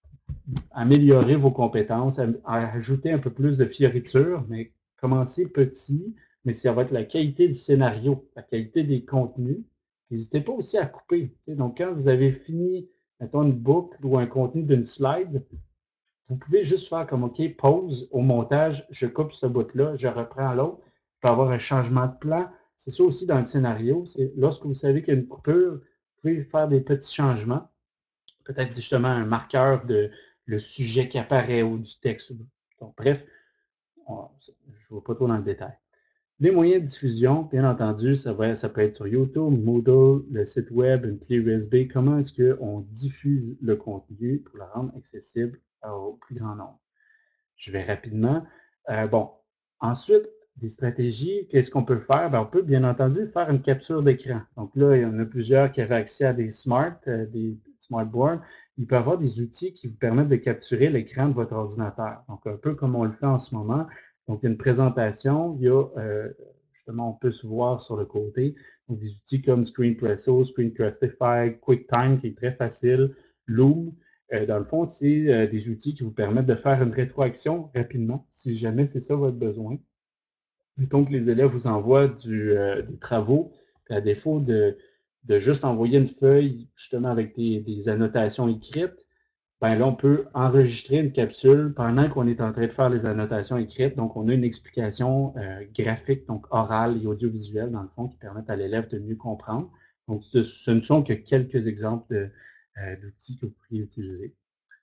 améliorer vos compétences, à, à ajouter un peu plus de fioriture, mais commencer petit, mais ça va être la qualité du scénario, la qualité des contenus. N'hésitez pas aussi à couper. T'sais. Donc, quand vous avez fini, mettons, une boucle ou un contenu d'une slide, vous pouvez juste faire comme, OK, pause au montage, je coupe ce bout-là, je reprends l'autre, je peux avoir un changement de plan. C'est ça aussi dans le scénario, c'est lorsque vous savez qu'il y a une coupure, vous pouvez faire des petits changements, peut-être justement un marqueur de le sujet qui apparaît ou du texte. Donc, bref, on, je ne vais pas trop dans le détail. Les moyens de diffusion, bien entendu, ça, va, ça peut être sur YouTube, Moodle, le site web, une clé U S B. Comment est-ce qu'on diffuse le contenu pour le rendre accessible au plus grand nombre? Je vais rapidement. Euh, bon, ensuite, des stratégies, qu'est-ce qu'on peut faire? Bien, on peut bien entendu faire une capture d'écran. Donc là, il y en a plusieurs qui avaient accès à des smart, euh, des smartboards. Il peut y avoir des outils qui vous permettent de capturer l'écran de votre ordinateur. Donc, un peu comme on le fait en ce moment. Donc, il y a une présentation, il y a, euh, justement, on peut se voir sur le côté. Donc, des outils comme ScreenPresso, ScreenCastify, QuickTime, qui est très facile, Loom. Euh, dans le fond, c'est euh, des outils qui vous permettent de faire une rétroaction rapidement, si jamais c'est ça votre besoin. Mettons que les élèves vous envoient du, euh, des travaux, puis à défaut de, de juste envoyer une feuille, justement avec des, des annotations écrites, ben là, on peut enregistrer une capsule pendant qu'on est en train de faire les annotations écrites. Donc, on a une explication euh, graphique, donc orale et audiovisuelle, dans le fond, qui permettent à l'élève de mieux comprendre. Donc, ce, ce ne sont que quelques exemples de, euh, d'outils que vous pourriez utiliser.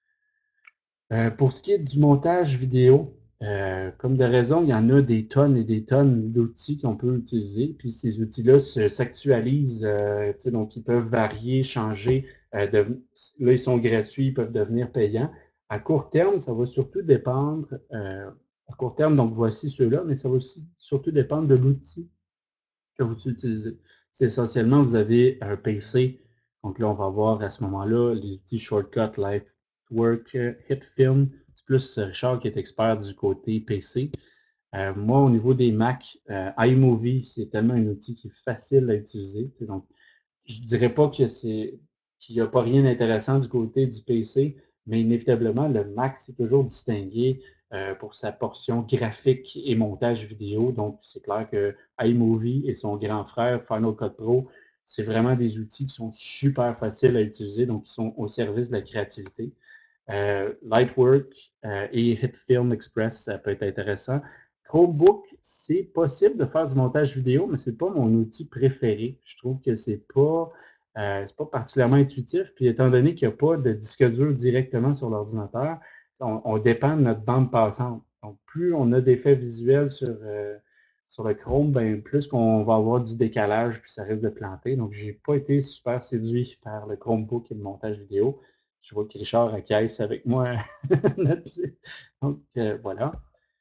Euh, pour ce qui est du montage vidéo, euh, comme de raison, il y en a des tonnes et des tonnes d'outils qu'on peut utiliser. Puis ces outils-là s'actualisent, euh, donc ils peuvent varier, changer. Euh, de, là, ils sont gratuits, ils peuvent devenir payants. À court terme, ça va surtout dépendre, euh, à court terme, donc voici ceux-là, mais ça va aussi surtout dépendre de l'outil que vous utilisez. C'est essentiellement, vous avez un P C. Donc là, on va voir à ce moment-là les outils Shortcut, Lightwork, HitFilm. C'est plus Richard qui est expert du côté P C. Euh, moi, au niveau des Mac, euh, iMovie, c'est tellement un outil qui est facile à utiliser. Donc, je ne dirais pas que c'est qu'il n'y a pas rien d'intéressant du côté du P C, mais inévitablement, le Mac, c'est toujours distingué euh, pour sa portion graphique et montage vidéo. Donc, c'est clair que iMovie et son grand frère Final Cut Pro, c'est vraiment des outils qui sont super faciles à utiliser, donc qui sont au service de la créativité. Euh, Lightwork euh, et HitFilm Express, ça peut être intéressant. Chromebook, c'est possible de faire du montage vidéo, mais c'est pas mon outil préféré. Je trouve que c'est pas, euh, c'est pas particulièrement intuitif. Puis étant donné qu'il n'y a pas de disque dur directement sur l'ordinateur, on, on dépend de notre bande passante. Donc, plus on a d'effets visuels sur, euh, sur le Chrome, ben, plus qu'on va avoir du décalage, puis ça risque de planter. Donc, j'ai pas été super séduit par le Chromebook et le montage vidéo. Je vois que Richard acquiesce avec moi là-dessus. Donc, euh, voilà.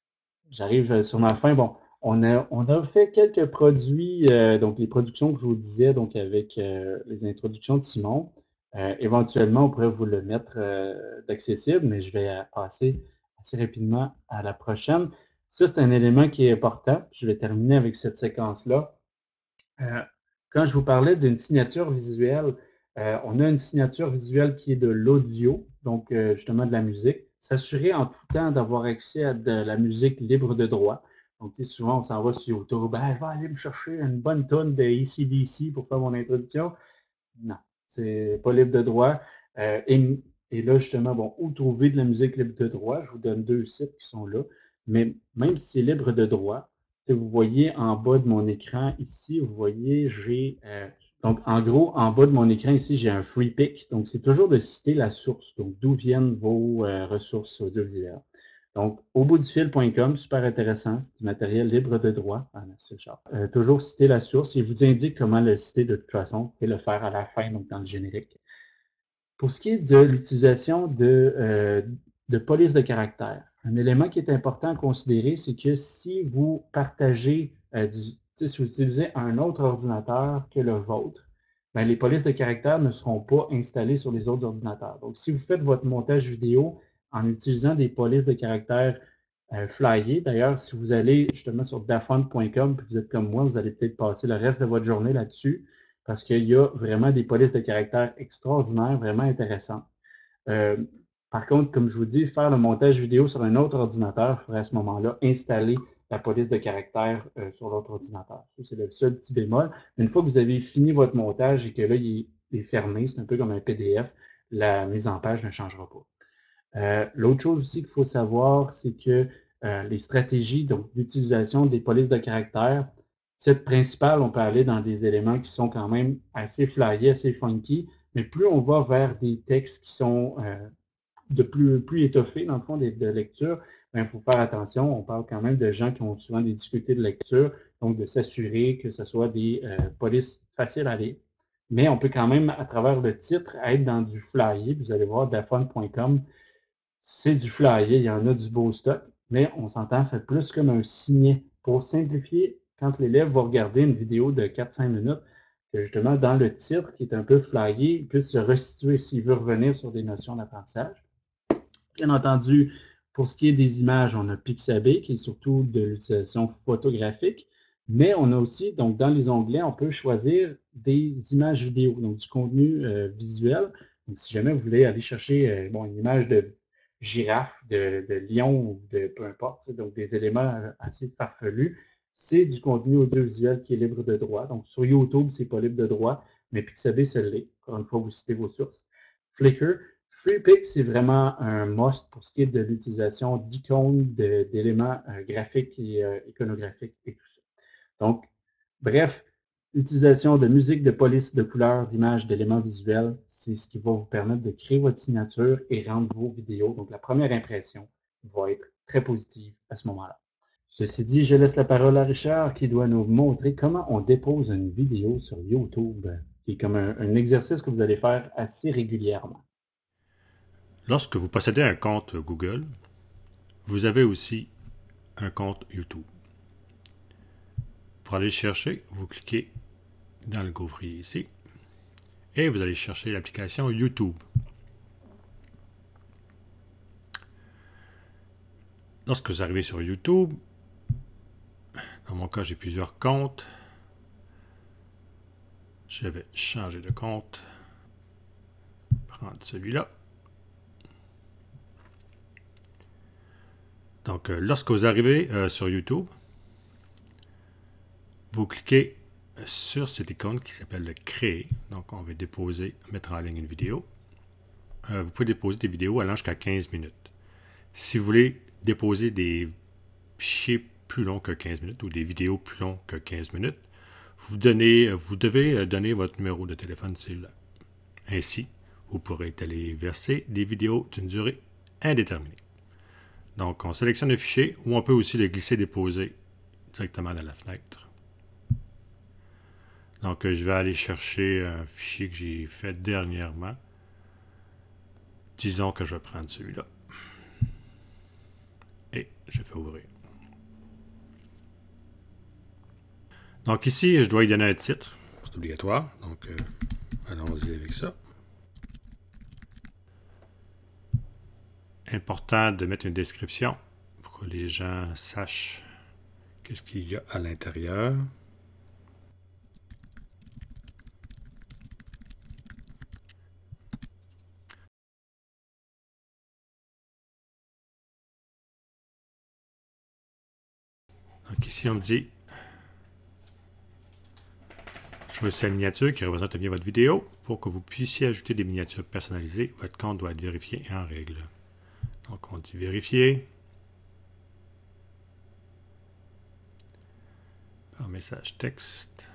J'arrive sur ma fin. Bon, on a, on a fait quelques produits, euh, donc les productions que je vous disais, donc avec euh, les introductions de Simon. Euh, éventuellement, on pourrait vous le mettre euh, d'accessible, mais je vais euh, passer assez rapidement à la prochaine. Ça, c'est un élément qui est important. Je vais terminer avec cette séquence-là. Euh, quand je vous parlais d'une signature visuelle, euh, on a une signature visuelle qui est de l'audio, donc euh, justement de la musique. S'assurer en tout temps d'avoir accès à de la musique libre de droit. Donc, tu sais, souvent, on s'en va sur YouTube. Ben, je vais aller me chercher une bonne tonne de A C D C pour faire mon introduction. Non, c'est pas libre de droit. Euh, et, et là, justement, bon, où trouver de la musique libre de droit? Je vous donne deux sites qui sont là. Mais même si c'est libre de droit, vous voyez en bas de mon écran ici, vous voyez, j'ai. Euh, donc, en gros, en bas de mon écran ici, j'ai un free pick. Donc, c'est toujours de citer la source. Donc, d'où viennent vos euh, ressources audiovisuelles. Donc, au bout du fil point com, super intéressant, c'est du matériel libre de droit. Ah, merci, Charles. Euh, toujours citer la source et je vous indique comment le citer de toute façon et le faire à la fin, donc dans le générique. Pour ce qui est de l'utilisation de, euh, de police de caractère, un élément qui est important à considérer, c'est que si vous partagez, euh, du, si vous utilisez un autre ordinateur que le vôtre, bien, les polices de caractère ne seront pas installées sur les autres ordinateurs. Donc, si vous faites votre montage vidéo en utilisant des polices de caractère euh, flyées, d'ailleurs, si vous allez justement sur dafont point com, puis vous êtes comme moi, vous allez peut-être passer le reste de votre journée là-dessus, parce qu'il y a vraiment des polices de caractère extraordinaires, vraiment intéressantes. Euh, par contre, comme je vous dis, faire le montage vidéo sur un autre ordinateur, il faudrait à ce moment-là installer la police de caractère euh, sur l'autre ordinateur. C'est le seul petit bémol. Une fois que vous avez fini votre montage et que là, il est fermé, c'est un peu comme un P D F, la mise en page ne changera pas. Euh, L'autre chose aussi qu'il faut savoir, c'est que euh, les stratégies d'utilisation des polices de caractère, titre principal, on peut aller dans des éléments qui sont quand même assez flyés, assez funky, mais plus on va vers des textes qui sont euh, de plus, plus étoffés, dans le fond, de, de lecture, il faut faire attention. On parle quand même de gens qui ont souvent des difficultés de lecture, donc de s'assurer que ce soit des euh, polices faciles à lire. Mais on peut quand même, à travers le titre, être dans du flyé. Vous allez voir dafont point com, c'est du flyé, il y en a du beau stock, mais on s'entend, c'est plus comme un signet. Pour simplifier, quand l'élève va regarder une vidéo de quatre à cinq minutes, que justement, dans le titre, qui est un peu flyé, il puisse se restituer s'il veut revenir sur des notions d'apprentissage. Bien entendu, pour ce qui est des images, on a Pixabay, qui est surtout de l'utilisation photographique, mais on a aussi, donc dans les onglets, on peut choisir des images vidéo, donc du contenu euh, visuel. Donc, si jamais vous voulez aller chercher euh, bon, une image de girafe, de, de lion ou de peu importe, donc des éléments assez farfelus, c'est du contenu audiovisuel qui est libre de droit. Donc, sur YouTube, c'est pas libre de droit, mais Pixabay, c'est l'est. Encore une fois, vous citez vos sources. Flickr, FreePic, c'est vraiment un must pour ce qui est de l'utilisation d'icônes, d'éléments euh, graphiques et euh, iconographiques et tout ça. Donc, bref, l'utilisation de musique, de police, de couleurs, d'images, d'éléments visuels, c'est ce qui va vous permettre de créer votre signature et rendre vos vidéos. Donc, la première impression va être très positive à ce moment-là. Ceci dit, je laisse la parole à Richard qui doit nous montrer comment on dépose une vidéo sur YouTube, qui est comme un, un exercice que vous allez faire assez régulièrement. Lorsque vous possédez un compte Google, vous avez aussi un compte YouTube. Pour aller le chercher, vous cliquez dans le gaufrier ici et vous allez chercher l'application YouTube. Lorsque vous arrivez sur YouTube, dans mon cas, j'ai plusieurs comptes. Je vais changer de compte, prendre celui-là. Donc, euh, lorsque vous arrivez euh, sur YouTube, vous cliquez sur cette icône qui s'appelle « Créer ». Donc, on va déposer, mettre en ligne une vidéo. Euh, vous pouvez déposer des vidéos allant jusqu'à quinze minutes. Si vous voulez déposer des fichiers plus longs que quinze minutes ou des vidéos plus longues que quinze minutes, vous, donnez, vous devez donner votre numéro de téléphone cellulaire. Ainsi, vous pourrez téléverser des vidéos d'une durée indéterminée. Donc, on sélectionne le fichier ou on peut aussi le glisser-déposer directement dans la fenêtre. Donc, je vais aller chercher un fichier que j'ai fait dernièrement. Disons que je vais prendre celui-là. Et je fais ouvrir. Donc ici, je dois y donner un titre. C'est obligatoire. Donc, euh, allons-y avec ça. Important de mettre une description pour que les gens sachent qu'est-ce qu'il y a à l'intérieur. Donc ici, on me dit choisissez la miniature qui représente bien votre vidéo. Pour que vous puissiez ajouter des miniatures personnalisées, votre compte doit être vérifié et en règle. Donc, on dit vérifier. Par message texte.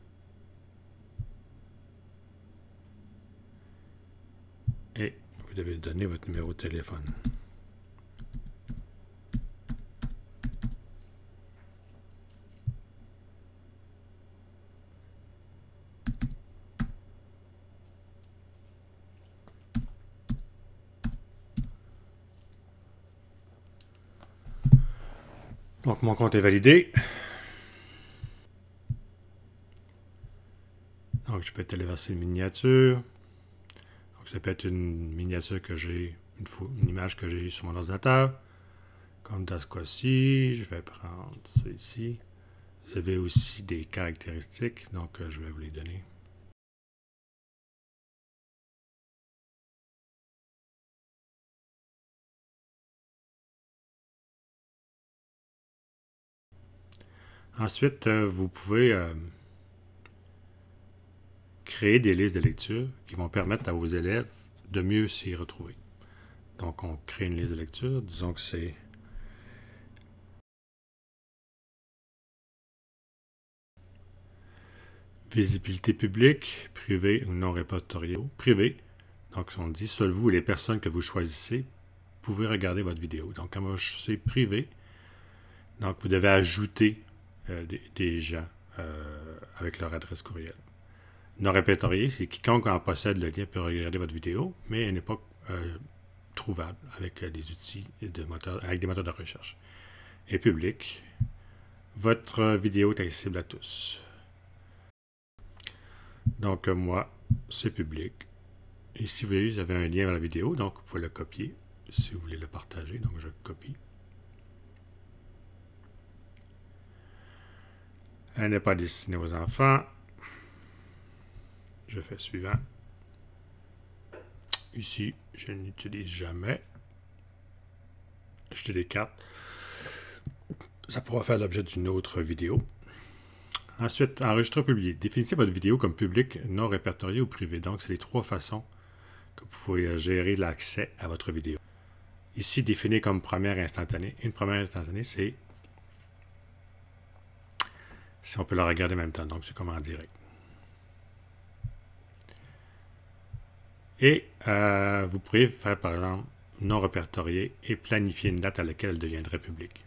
Et vous devez donner votre numéro de téléphone. Donc, mon compte est validé. Donc, je peux téléverser une miniature. Donc, ça peut être une miniature que j'ai, une, une image que j'ai sur mon ordinateur. Comme dans ce cas-ci, je vais prendre ça ici. Vous avez aussi des caractéristiques, donc euh, je vais vous les donner. Ensuite, euh, vous pouvez euh, créer des listes de lecture qui vont permettre à vos élèves de mieux s'y retrouver. Donc, on crée une liste de lecture. Disons que c'est visibilité publique, privée ou non répertoriée. Privé. Donc, on dit seul vous et les personnes que vous choisissez pouvez regarder votre vidéo. Donc, quand c'est privé, donc vous devez ajouter euh, des, des gens euh, avec leur adresse courriel. Non répertorié, c'est quiconque en possède le lien peut regarder votre vidéo, mais elle n'est pas euh, trouvable avec euh, des outils de moteur, avec des moteurs de recherche. Et public, votre vidéo est accessible à tous. Donc euh, moi, c'est public. Et si vous voulez, vous avez un lien vers la vidéo, donc vous pouvez le copier si vous voulez le partager. Donc je copie. Elle n'est pas destinée aux enfants. Je fais suivant. Ici, je n'utilise jamais. Je décarte. Ça pourra faire l'objet d'une autre vidéo. Ensuite, enregistrer ou publier. Définissez votre vidéo comme public, non répertorié ou privé. Donc, c'est les trois façons que vous pouvez gérer l'accès à votre vidéo. Ici, définir comme première instantanée. Une première instantanée, c'est si on peut la regarder en même temps. Donc, c'est comme en direct. Et euh, vous pourriez faire, par exemple, non répertorié et planifier une date à laquelle elle deviendrait publique.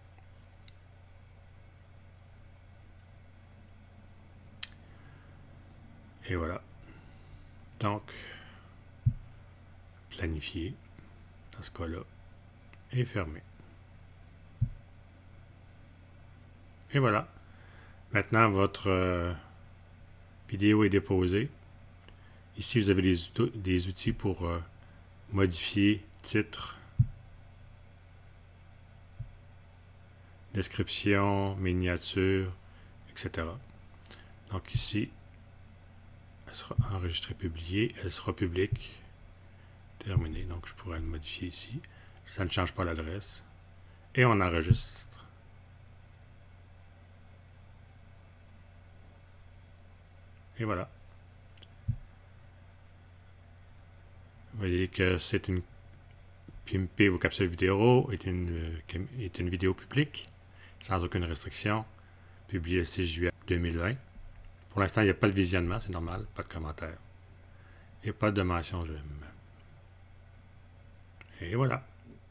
Et voilà. Donc, planifier, dans ce cas-là, et fermer. Et voilà. Maintenant, votre euh, vidéo est déposée. Ici, vous avez des, des outils pour euh, modifier titre, description, miniature, et cetera. Donc ici, elle sera enregistrée, publiée, elle sera publique, terminée. Donc je pourrais le modifier ici. Ça ne change pas l'adresse. Et on enregistre. Et voilà. Vous voyez que c'est une Pimper vos capsules vidéo est une, est une vidéo publique, sans aucune restriction, publiée le six juillet deux mille vingt. Pour l'instant, il n'y a pas de visionnement, c'est normal, pas de commentaires. Et pas de mention j'aime. Et voilà.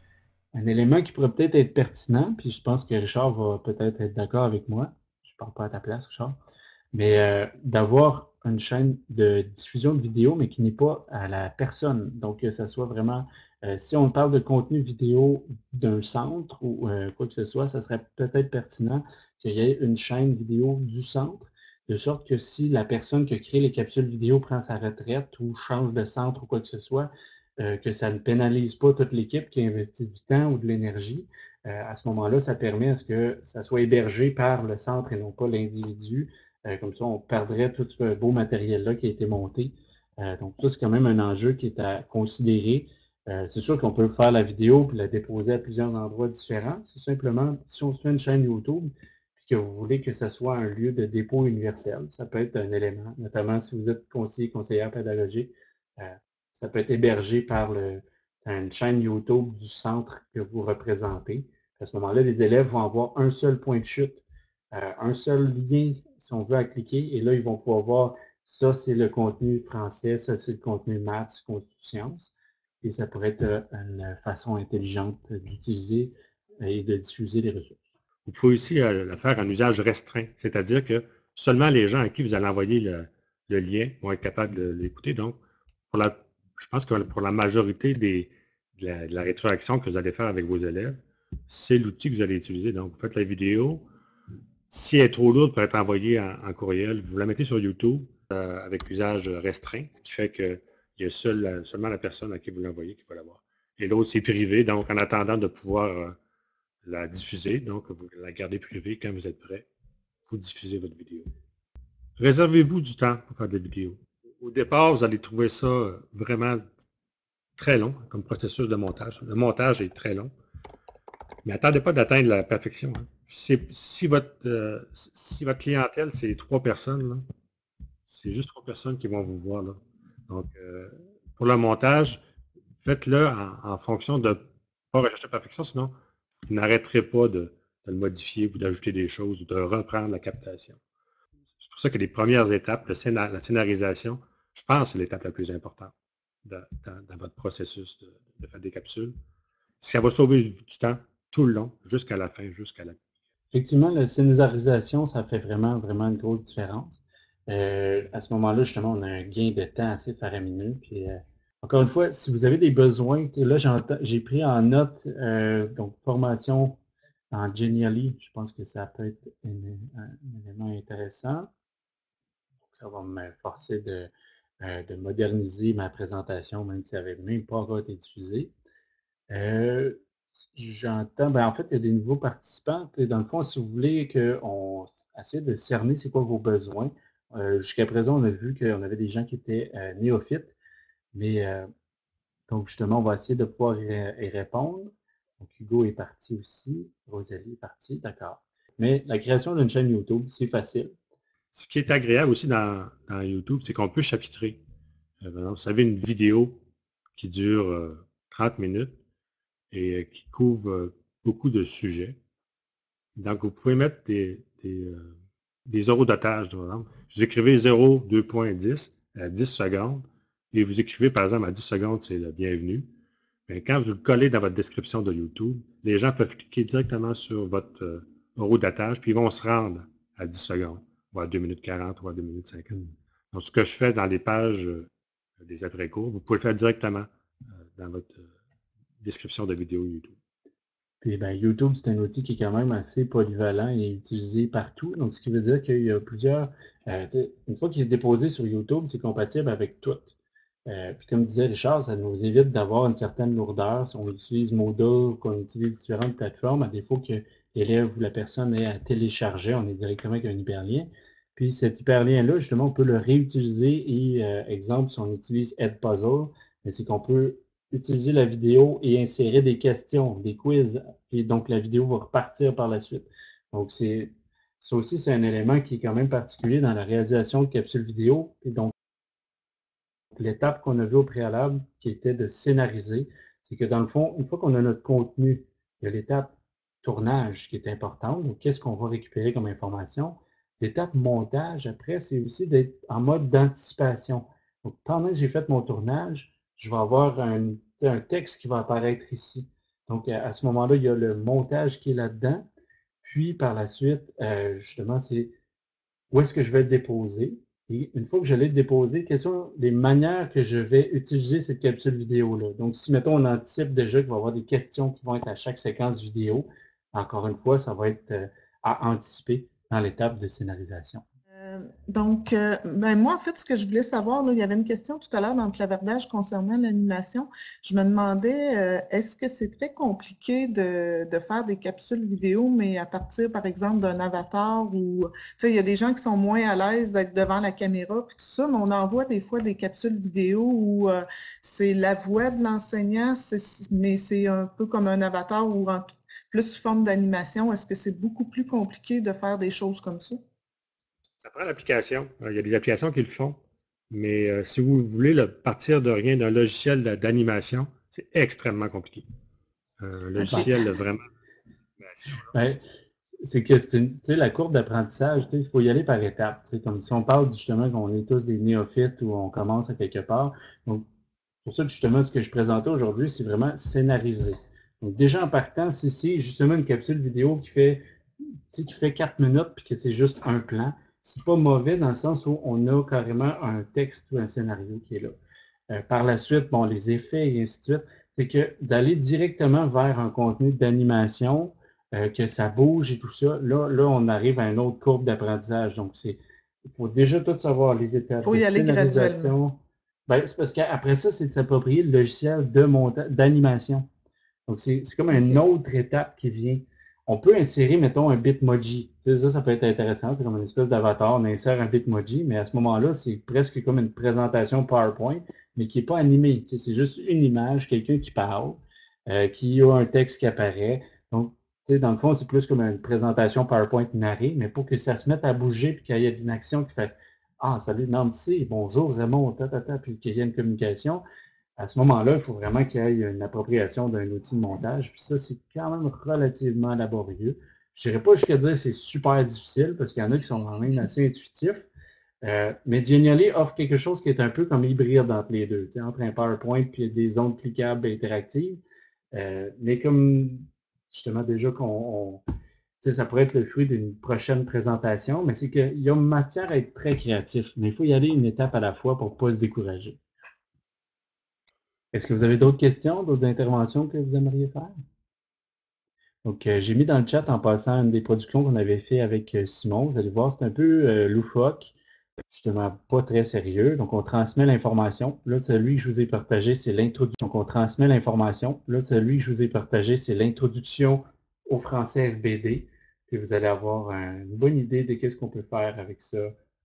Un élément qui pourrait peut-être être pertinent, puis je pense que Richard va peut-être être d'accord avec moi. Je ne parle pas à ta place, Richard. Mais euh, d'avoir une chaîne de diffusion de vidéo, mais qui n'est pas à la personne. Donc, que ça soit vraiment, euh, si on parle de contenu vidéo d'un centre ou euh, quoi que ce soit, ça serait peut-être pertinent qu'il y ait une chaîne vidéo du centre, de sorte que si la personne qui a créé les capsules vidéo prend sa retraite ou change de centre ou quoi que ce soit, euh, que ça ne pénalise pas toute l'équipe qui a investi du temps ou de l'énergie. Euh, à ce moment-là, ça permet à ce que ça soit hébergé par le centre et non pas l'individu. Euh, comme ça, on perdrait tout ce beau matériel-là qui a été monté. Euh, donc, ça, c'est quand même un enjeu qui est à considérer. Euh, c'est sûr qu'on peut faire la vidéo et la déposer à plusieurs endroits différents. C'est simplement, si on se fait une chaîne YouTube et que vous voulez que ce soit un lieu de dépôt universel, ça peut être un élément, notamment si vous êtes conseiller, conseillère pédagogique, euh, ça peut être hébergé par le, une chaîne YouTube du centre que vous représentez. À ce moment-là, les élèves vont avoir un seul point de chute, euh, un seul lien, si on veut, à cliquer. Et là, ils vont pouvoir voir, ça, c'est le contenu français, ça, c'est le contenu maths, contenu sciences. Et ça pourrait être une façon intelligente d'utiliser et de diffuser les ressources. Vous pouvez aussi euh, le faire en usage restreint, c'est-à-dire que seulement les gens à qui vous allez envoyer le, le lien vont être capables de l'écouter. Donc, pour la, je pense que pour la majorité des, de, la, de la rétroaction que vous allez faire avec vos élèves, c'est l'outil que vous allez utiliser. Donc, vous faites la vidéo. Si elle est trop lourde pour être envoyée en, en courriel, vous la mettez sur YouTube euh, avec l'usage restreint, ce qui fait qu'il y a seul, seulement la personne à qui vous l'envoyez qui va l'avoir. Et l'autre, c'est privé. Donc, en attendant de pouvoir euh, la diffuser, donc vous la gardez privée. Quand vous êtes prêt, vous diffusez votre vidéo. Réservez-vous du temps pour faire des vidéos. Au départ, vous allez trouver ça vraiment très long comme processus de montage. Le montage est très long. Mais attendez pas d'atteindre la perfection. Hein. Si, si, votre, euh, si votre clientèle, c'est trois personnes, c'est juste trois personnes qui vont vous voir. Là. Donc, euh, pour le montage, faites-le en, en fonction de ne pas rechercher la perfection, sinon vous n'arrêterez pas de, de le modifier ou d'ajouter des choses ou de reprendre la captation. C'est pour ça que les premières étapes, le scénar, la scénarisation, je pense que c'est l'étape la plus importante de, dans, dans, votre processus de, de faire des capsules. Ça va sauver du temps tout le long, jusqu'à la fin, jusqu'à la... Effectivement, la scénarisation, ça fait vraiment, vraiment une grosse différence. Euh, à ce moment-là, justement, on a un gain de temps assez faramineux. Puis, euh, encore une fois, si vous avez des besoins, là, j'ai pris en note, euh, donc, formation en Genially. Je pense que ça peut être un, un, un élément intéressant. Donc, ça va me forcer de, euh, de moderniser ma présentation, même si elle n'avait même pas encore été diffusée. Euh, J'entends, ben en fait, il y a des nouveaux participants. Et dans le fond, si vous voulez qu'on essaie de cerner c'est quoi vos besoins, euh, jusqu'à présent, on a vu qu'on avait des gens qui étaient euh, néophytes, mais euh, donc justement, on va essayer de pouvoir y, y répondre. Donc, Hugo est parti aussi, Rosalie est partie, d'accord. Mais la création d'une chaîne YouTube, c'est facile. Ce qui est agréable aussi dans, dans YouTube, c'est qu'on peut chapitrer. Euh, vous savez, une vidéo qui dure euh, trente minutes et euh, qui couvre euh, beaucoup de sujets. Donc, vous pouvez mettre des, des, euh, des horodatage, par exemple. Vous écrivez zéro, deux point dix à dix secondes, et vous écrivez, par exemple, à dix secondes, c'est le bienvenu. Mais quand vous le collez dans votre description de YouTube, les gens peuvent cliquer directement sur votre euh, horodatage, puis ils vont se rendre à dix secondes, ou à deux minutes quarante, ou à deux minutes cinquante. Donc, ce que je fais dans les pages euh, des après-cours, vous pouvez le faire directement euh, dans votre euh, description de vidéo YouTube. Puis ben, YouTube, c'est un outil qui est quand même assez polyvalent et utilisé partout. Donc, ce qui veut dire qu'il y a plusieurs... Euh, une fois qu'il est déposé sur YouTube, c'est compatible avec tout. Euh, puis comme disait Richard, ça nous évite d'avoir une certaine lourdeur. Si on utilise Moodle ou qu'on utilise différentes plateformes, à défaut que l'élève ou la personne ait à télécharger, on est directement avec un hyperlien. Puis cet hyperlien-là, justement, on peut le réutiliser et, euh, exemple, si on utilise Edpuzzle, c'est qu'on peut utiliser la vidéo et insérer des questions, des quiz, et donc la vidéo va repartir par la suite. Donc, c'est ça aussi, c'est un élément qui est quand même particulier dans la réalisation de capsules vidéo. Et donc, l'étape qu'on a vue au préalable, qui était de scénariser, c'est que dans le fond, une fois qu'on a notre contenu, il y a l'étape tournage qui est importante. Donc, qu'est-ce qu'on va récupérer comme information? L'étape montage, après, c'est aussi d'être en mode d'anticipation. Donc, pendant que j'ai fait mon tournage, je vais avoir un, un texte qui va apparaître ici. Donc, à, à ce moment-là, il y a le montage qui est là-dedans. Puis, par la suite, euh, justement, c'est où est-ce que je vais le déposer? Et une fois que je l'ai déposé, quelles sont les manières que je vais utiliser cette capsule vidéo-là? Donc, si, mettons, on anticipe déjà qu'il va y avoir des questions qui vont être à chaque séquence vidéo, encore une fois, ça va être euh, à anticiper dans l'étape de scénarisation. Euh, donc, euh, ben moi, en fait, ce que je voulais savoir, là, il y avait une question tout à l'heure dans le clavardage concernant l'animation. Je me demandais, euh, est-ce que c'est très compliqué de, de faire des capsules vidéo, mais à partir, par exemple, d'un avatar ou, tu sais, il y a des gens qui sont moins à l'aise d'être devant la caméra, puis tout ça, mais on envoie des fois des capsules vidéo où euh, c'est la voix de l'enseignant, mais c'est un peu comme un avatar ou en plus sous forme d'animation. Est-ce que c'est beaucoup plus compliqué de faire des choses comme ça? Ça prend l'application. Il y a des applications qui le font, mais euh, si vous voulez là, partir de rien, d'un logiciel d'animation, c'est extrêmement compliqué. Un logiciel okay. vraiment d'animation. Ouais, c'est que c'est une, tu sais, la courbe d'apprentissage, il faut y aller par étapes. Comme si on parle justement qu'on est tous des néophytes ou on commence à quelque part. Donc, pour ça que justement, ce que je présentais aujourd'hui, c'est vraiment scénariser. Donc, déjà en partant, si c'est justement une capsule vidéo qui fait, tu sais, qui fait quatre minutes puis que c'est juste un plan, c'est pas mauvais dans le sens où on a carrément un texte ou un scénario qui est là. Euh, par la suite, bon, les effets et ainsi de suite, c'est que d'aller directement vers un contenu d'animation, euh, que ça bouge et tout ça, là, là, on arrive à une autre courbe d'apprentissage. Donc, c'est, il faut déjà tout savoir les étapes. Il faut y aller graduellement. Ben, c'est parce qu'après ça, c'est de s'approprier le logiciel de monta- d'animation. Donc, c'est comme okay. une autre étape qui vient. On peut insérer, mettons, un Bitmoji. Tu sais, ça, ça peut être intéressant. C'est comme une espèce d'avatar. On insère un Bitmoji, mais à ce moment-là, c'est presque comme une présentation PowerPoint, mais qui n'est pas animée. Tu sais, c'est juste une image, quelqu'un qui parle, euh, qui a un texte qui apparaît. Donc, tu sais, dans le fond, c'est plus comme une présentation PowerPoint narrée, mais pour que ça se mette à bouger puis qu'il y ait une action qui fasse « Ah, salut Nancy, bonjour Raymond, ta, ta, ta », puis qu'il y ait une communication. À ce moment-là, il faut vraiment qu'il y ait une appropriation d'un outil de montage. Puis ça, c'est quand même relativement laborieux. Je ne dirais pas jusqu'à dire que c'est super difficile, parce qu'il y en a qui sont quand même assez intuitifs. Euh, mais Genially offre quelque chose qui est un peu comme hybride entre les deux, tu sais, entre un PowerPoint et des zones cliquables et interactives. Euh, mais comme justement déjà qu'on... ça pourrait être le fruit d'une prochaine présentation, mais c'est qu'il y a matière à être très créatif. Mais il faut y aller une étape à la fois pour ne pas se décourager. Est-ce que vous avez d'autres questions, d'autres interventions que vous aimeriez faire? Donc, euh, j'ai mis dans le chat en passant une des productions qu'on avait fait avec euh, Simon. Vous allez voir, c'est un peu euh, loufoque, justement pas très sérieux. Donc, on transmet l'information. Là, celui que je vous ai partagé, c'est l'introduction. Donc, on transmet l'information. Là, celui que je vous ai partagé, c'est l'introduction au français F B D. Puis, vous allez avoir un, une bonne idée de qu'est-ce qu'on peut faire avec ça.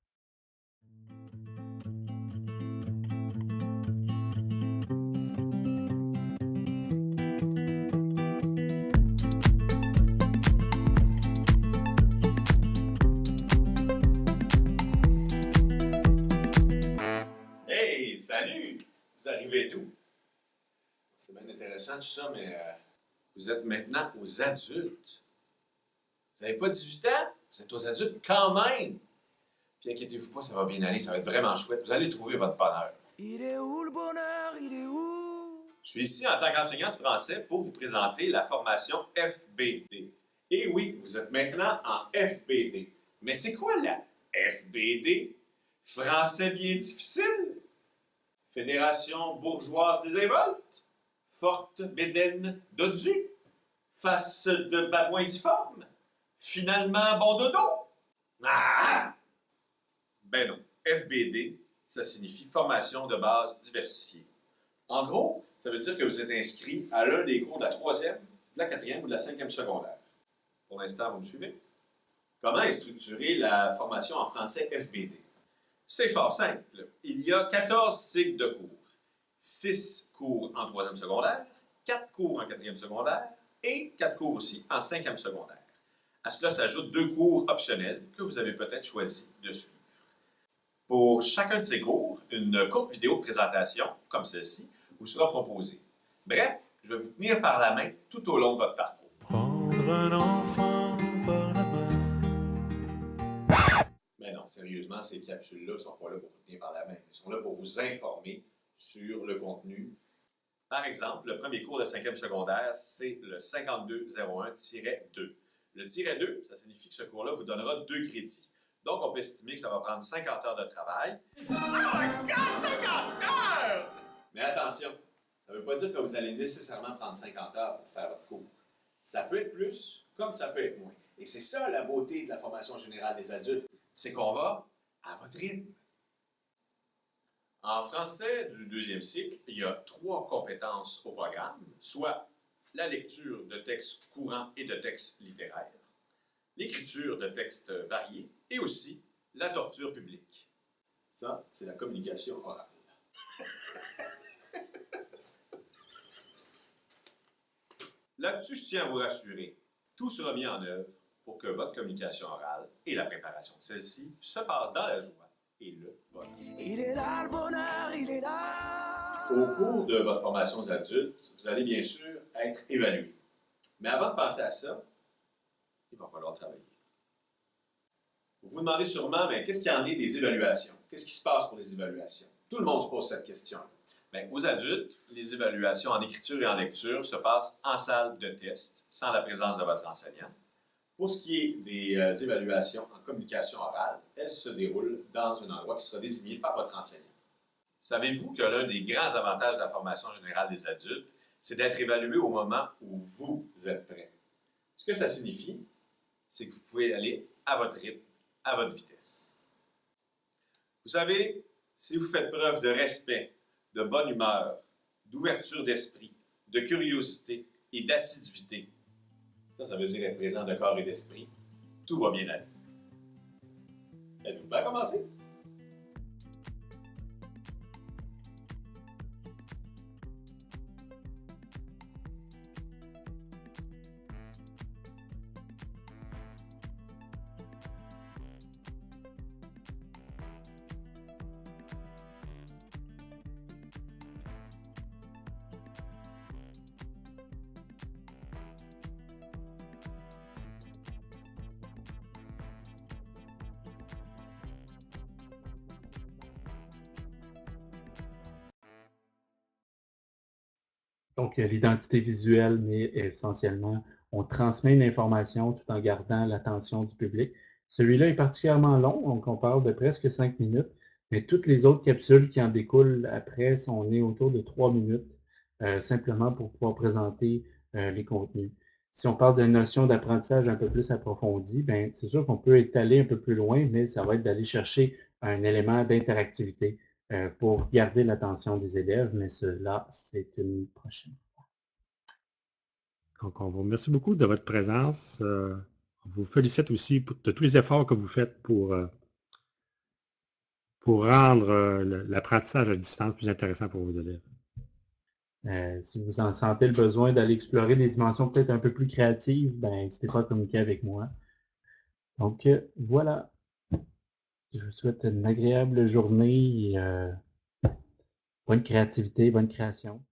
Salut! Vous arrivez d'où? C'est bien intéressant tout ça, mais euh, vous êtes maintenant aux adultes. Vous n'avez pas dix-huit ans? Vous êtes aux adultes quand même! Puis inquiétez-vous pas, ça va bien aller, ça va être vraiment chouette. Vous allez trouver votre bonheur. Il est où le bonheur? Il est où? Je suis ici en tant qu'enseignant de français pour vous présenter la formation F B D. Et oui, vous êtes maintenant en F B D. Mais c'est quoi la F B D? Français bien difficile? Fédération bourgeoise désinvolte, forte bédaine dodu, face de babouin difforme, finalement bon dodo. Ah! Ben non, F B D, ça signifie formation de base diversifiée. En gros, ça veut dire que vous êtes inscrit à l'un des cours de la troisième, de la quatrième ou de la cinquième secondaire. Pour l'instant, vous me suivez? Comment est structurée la formation en français F B D? C'est fort simple. Il y a quatorze cycles de cours. six cours en troisième secondaire, quatre cours en quatrième secondaire et quatre cours aussi en cinquième secondaire. À cela s'ajoutent deux cours optionnels que vous avez peut-être choisi de suivre. Pour chacun de ces cours, une courte vidéo de présentation, comme celle-ci, vous sera proposée. Bref, je vais vous tenir par la main tout au long de votre parcours. Prendre un enfant par la main. Mais non, sérieusement, ces capsules-là ne sont pas là pour vous tenir par la main. Elles sont là pour vous informer sur le contenu. Par exemple, le premier cours de cinquième secondaire, c'est le cinquante-deux zéro un deux. Le tiret deux, ça signifie que ce cours-là vous donnera deux crédits. Donc, on peut estimer que ça va prendre cinquante heures de travail. Oh my God, cinquante heures! Mais attention, ça ne veut pas dire que vous allez nécessairement prendre cinquante heures pour faire votre cours. Ça peut être plus, comme ça peut être moins. Et c'est ça la beauté de la formation générale des adultes, c'est qu'on va à votre rythme. En français du deuxième cycle, il y a trois compétences au programme, soit la lecture de textes courants et de textes littéraires, l'écriture de textes variés et aussi la torture publique. Ça, c'est la communication orale. Là-dessus, je tiens à vous rassurer, tout sera mis en œuvre pour que votre communication orale et la préparation de celle-ci se passent dans la joie et le bonheur. Il est là le bonheur, il est là. Au cours de votre formation aux adultes, vous allez bien sûr être évalué. Mais avant de passer à ça, il va falloir travailler. Vous vous demandez sûrement, mais qu'est-ce qu'il y en est des évaluations? Qu'est-ce qui se passe pour les évaluations? Tout le monde se pose cette question. Bien, aux adultes, les évaluations en écriture et en lecture se passent en salle de test, sans la présence de votre enseignant. Pour ce qui est des euh, évaluations en communication orale, elles se déroulent dans un endroit qui sera désigné par votre enseignant. Savez-vous que l'un des grands avantages de la formation générale des adultes, c'est d'être évalué au moment où vous êtes prêt? Ce que ça signifie, c'est que vous pouvez aller à votre rythme, à votre vitesse. Vous savez, si vous faites preuve de respect, de bonne humeur, d'ouverture d'esprit, de curiosité et d'assiduité, ça, ça veut dire être présent de corps et d'esprit, tout va bien aller. Êtes-vous prêt à commencer? Donc, euh, l'identité visuelle, mais essentiellement, on transmet une information tout en gardant l'attention du public. Celui-là est particulièrement long, donc on parle de presque cinq minutes, mais toutes les autres capsules qui en découlent après, on est autour de trois minutes, euh, simplement pour pouvoir présenter euh, les contenus. Si on parle d'une notion d'apprentissage un peu plus approfondie, ben, c'est sûr qu'on peut étaler un peu plus loin, mais ça va être d'aller chercher un élément d'interactivité euh, pour garder l'attention des élèves, mais cela, c'est une prochaine fois. Donc, on vous remercie beaucoup de votre présence. Euh, on vous félicite aussi pour, de tous les efforts que vous faites pour, euh, pour rendre euh, l'apprentissage à distance plus intéressant pour vos élèves. Euh, si vous en sentez le besoin d'aller explorer des dimensions peut-être un peu plus créatives, ben, n'hésitez pas à communiquer avec moi. Donc, euh, voilà. Je vous souhaite une agréable journée et euh, bonne créativité, bonne création.